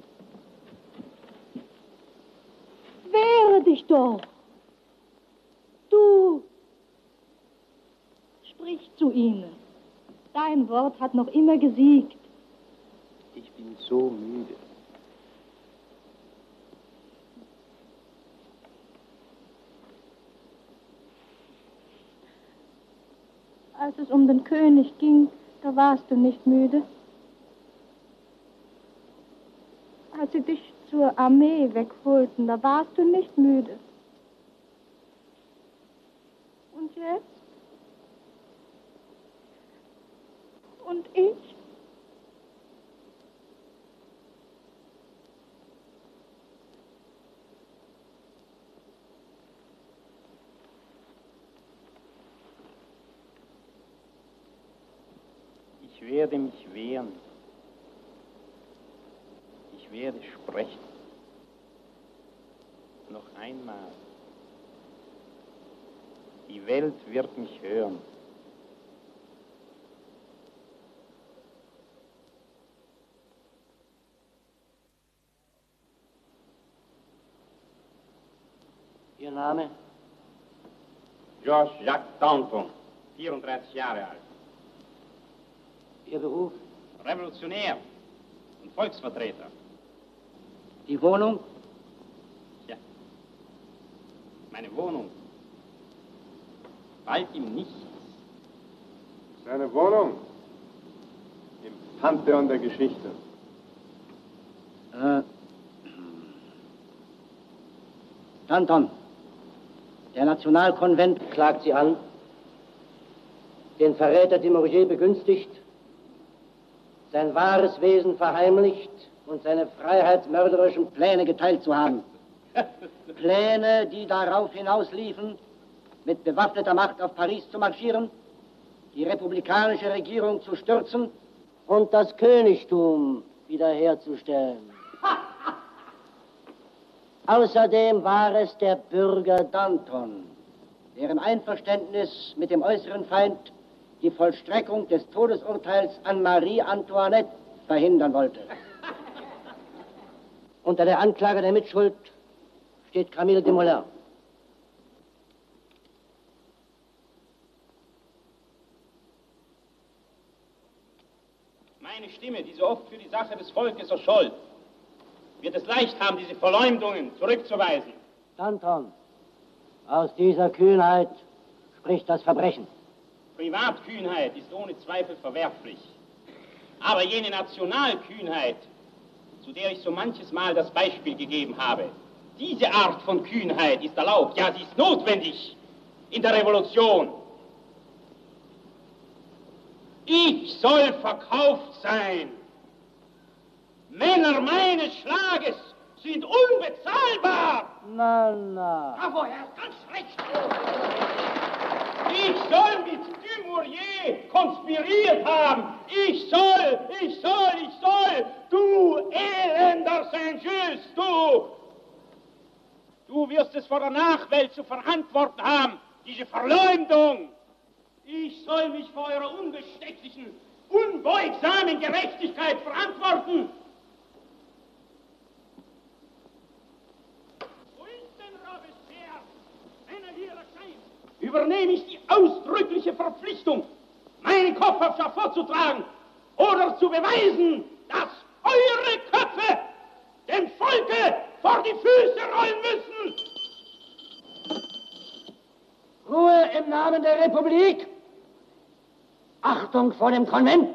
Wehre dich doch. Du. Sprich zu ihnen. Dein Wort hat noch immer gesiegt. Ich bin so müde. Als es um den König ging, da warst du nicht müde. Als sie dich zur Armee wegholten, da warst du nicht müde. Und jetzt? Und ich? Ich werde mich wehren. Ich werde sprechen. Noch einmal. Die Welt wird mich hören. Ihr Name? Georges Jacques Danton, 34 Jahre alt. Ihr Beruf? Revolutionär und Volksvertreter. Die Wohnung? Ja. Meine Wohnung. Bald im Nichts. Seine Wohnung? Pantheon der Geschichte. Danton, der Nationalkonvent klagt Sie an, den Verräter Dumouriez begünstigt, sein wahres Wesen verheimlicht und seine freiheitsmörderischen Pläne geteilt zu haben. Pläne, die darauf hinausliefen, mit bewaffneter Macht auf Paris zu marschieren, die republikanische Regierung zu stürzen und das Königtum wiederherzustellen. Außerdem war es der Bürger Danton, der im Einverständnis mit dem äußeren Feind die Vollstreckung des Todesurteils an Marie Antoinette verhindern wollte. Unter der Anklage der Mitschuld steht Camille Desmoulins. Meine Stimme, die so oft für die Sache des Volkes erscholl, wird es leicht haben, diese Verleumdungen zurückzuweisen. Danton, aus dieser Kühnheit spricht das Verbrechen. Privatkühnheit ist ohne Zweifel verwerflich. Aber jene Nationalkühnheit, zu der ich so manches Mal das Beispiel gegeben habe, diese Art von Kühnheit ist erlaubt, ja, sie ist notwendig in der Revolution. Ich soll verkauft sein. Männer meines Schlages sind unbezahlbar. Na. Aber er ist ganz recht. Ich soll mit Dumouriez konspiriert haben. Ich soll. Du elender Saint-Just, du. Du wirst es vor der Nachwelt zu verantworten haben, diese Verleumdung. Ich soll mich vor eurer unbestechlichen, unbeugsamen Gerechtigkeit verantworten. Wo ist denn Robespierre, wenn er hier erscheint? Übernehme ich die ausdrückliche Verpflichtung, meinen Kopf aufs Schafott zu tragen oder zu beweisen, dass eure Köpfe dem Volke vor die Füße rollen müssen. Ruhe im Namen der Republik! Achtung vor dem Konvent!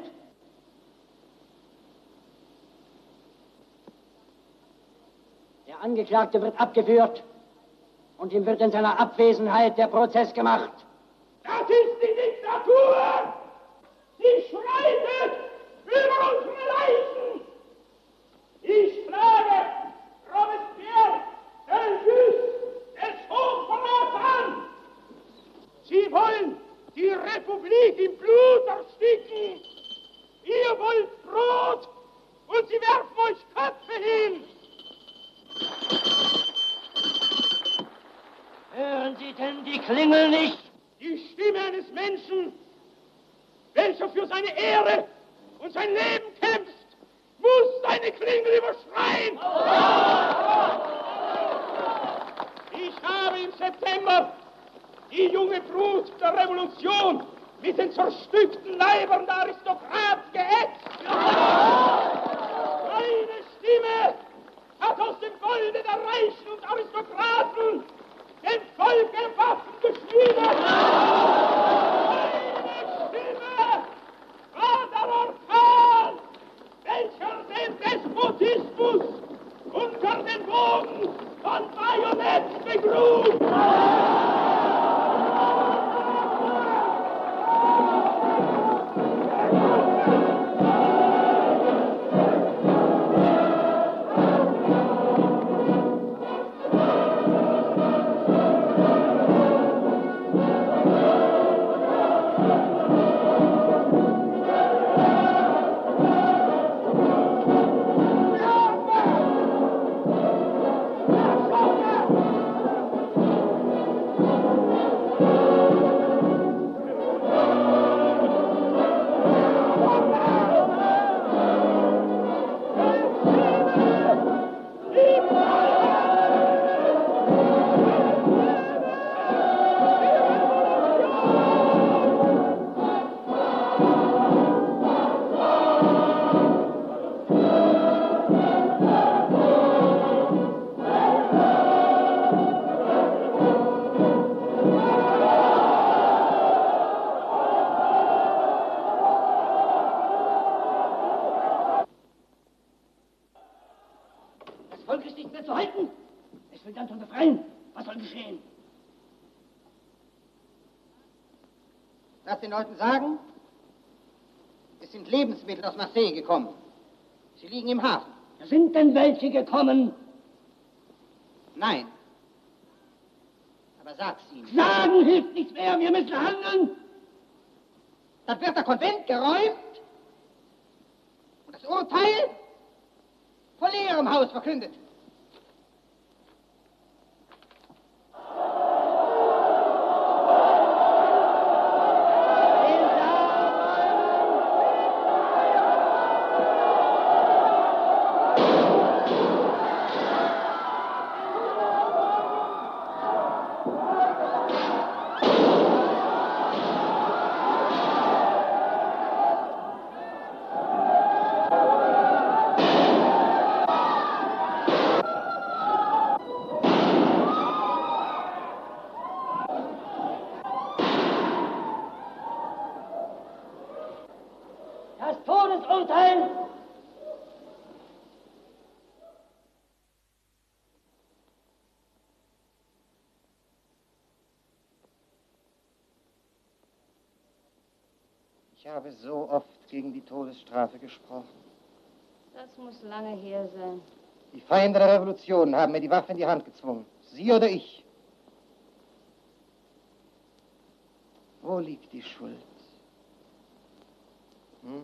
Der Angeklagte wird abgeführt und ihm wird in seiner Abwesenheit der Prozess gemacht. Das ist die Diktatur! Sie schreitet über unsere Leichen! Ich schlage Robespierre, Saint-Just, des Hochverrats an! Sie wollen die Republik im Blut ersticken! Ihr wollt Brot und sie werfen euch Köpfe hin! Hören Sie denn die Klingel nicht? Die Stimme eines Menschen, welcher für seine Ehre und sein Leben kämpft, muss seine Klingel überschreien! Ich habe im September die junge Brut der Revolution mit den zerstückten Leibern der Aristokraten gehetzt! Meine Stimme hat aus dem Golde der Reichen und Aristokraten dem Volke Waffen geschmiedet! Meine Stimme war der Orkan, welcher den Despotismus unter den Bogen von Bajonett begrub! Volk ist nicht mehr zu halten. Es will Danton befreien. Was soll geschehen? Lass den Leuten sagen, es sind Lebensmittel aus Marseille gekommen. Sie liegen im Hafen. Sind denn welche gekommen? Nein. Aber sag's ihnen. Sagen hilft nichts mehr, wir müssen handeln. Dann wird der Konvent geräumt und das Urteil vor leerem Haus verkündet. Das Todesurteil! Ich habe so oft gegen die Todesstrafe gesprochen. Das muss lange her sein. Die Feinde der Revolution haben mir die Waffe in die Hand gezwungen. Sie oder ich. Wo liegt die Schuld? Hm?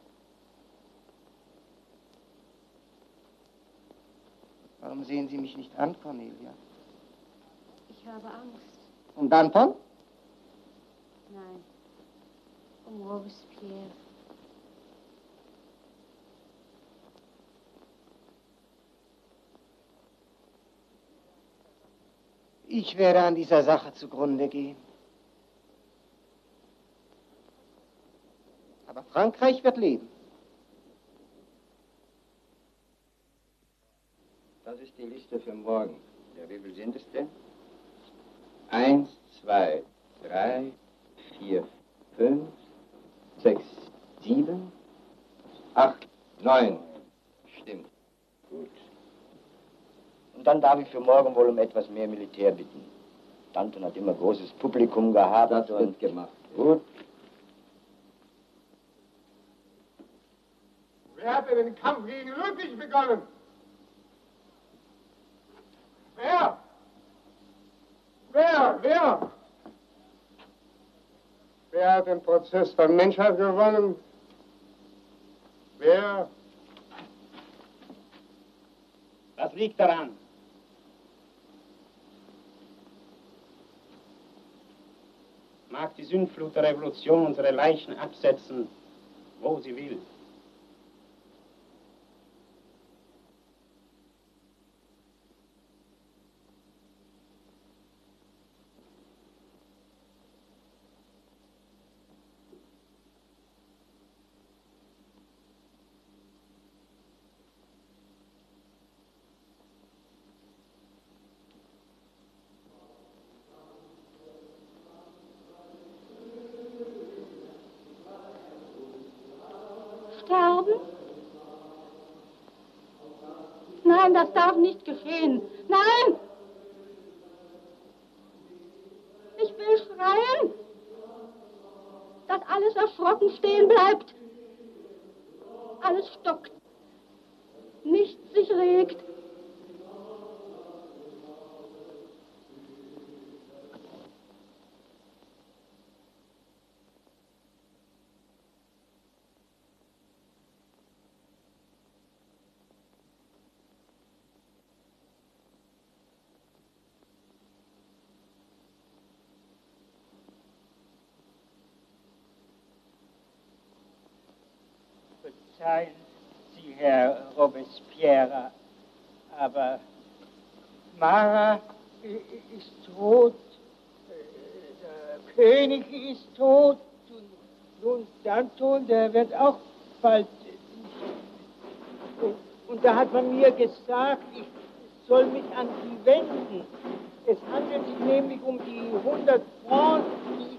Warum sehen Sie mich nicht an, Cornelia? Ich habe Angst. Um Danton? Nein. Um Robespierre. Ich werde an dieser Sache zugrunde gehen. Aber Frankreich wird leben. Das ist die Liste für morgen. Ja, wie viel sind es denn? 1, 2, 3, 4, 5, 6, 7, 8, 9. Stimmt. Gut. Und dann darf ich für morgen wohl um etwas mehr Militär bitten. Danton hat immer großes Publikum gehabt. Das wird gemacht. Gut. Wer hat denn den Kampf gegen Ludwig begonnen? Wer? Wer? Wer hat den Prozess der Menschheit gewonnen? Wer? Das liegt daran. Mag die Sündflut der Revolution unsere Leichen absetzen, wo sie will. Sterben? Nein, das darf nicht geschehen. Nein! Ich will schreien, dass alles erschrocken stehen bleibt. Alles stockt. Nichts sich regt. Verzeihen Sie, Herr Robespierre, aber Marat ist tot, der König ist tot und nun Danton, der wird auch bald. Und da hat man mir gesagt, ich soll mich an Sie wenden. Es handelt sich nämlich um die 100 Francs, die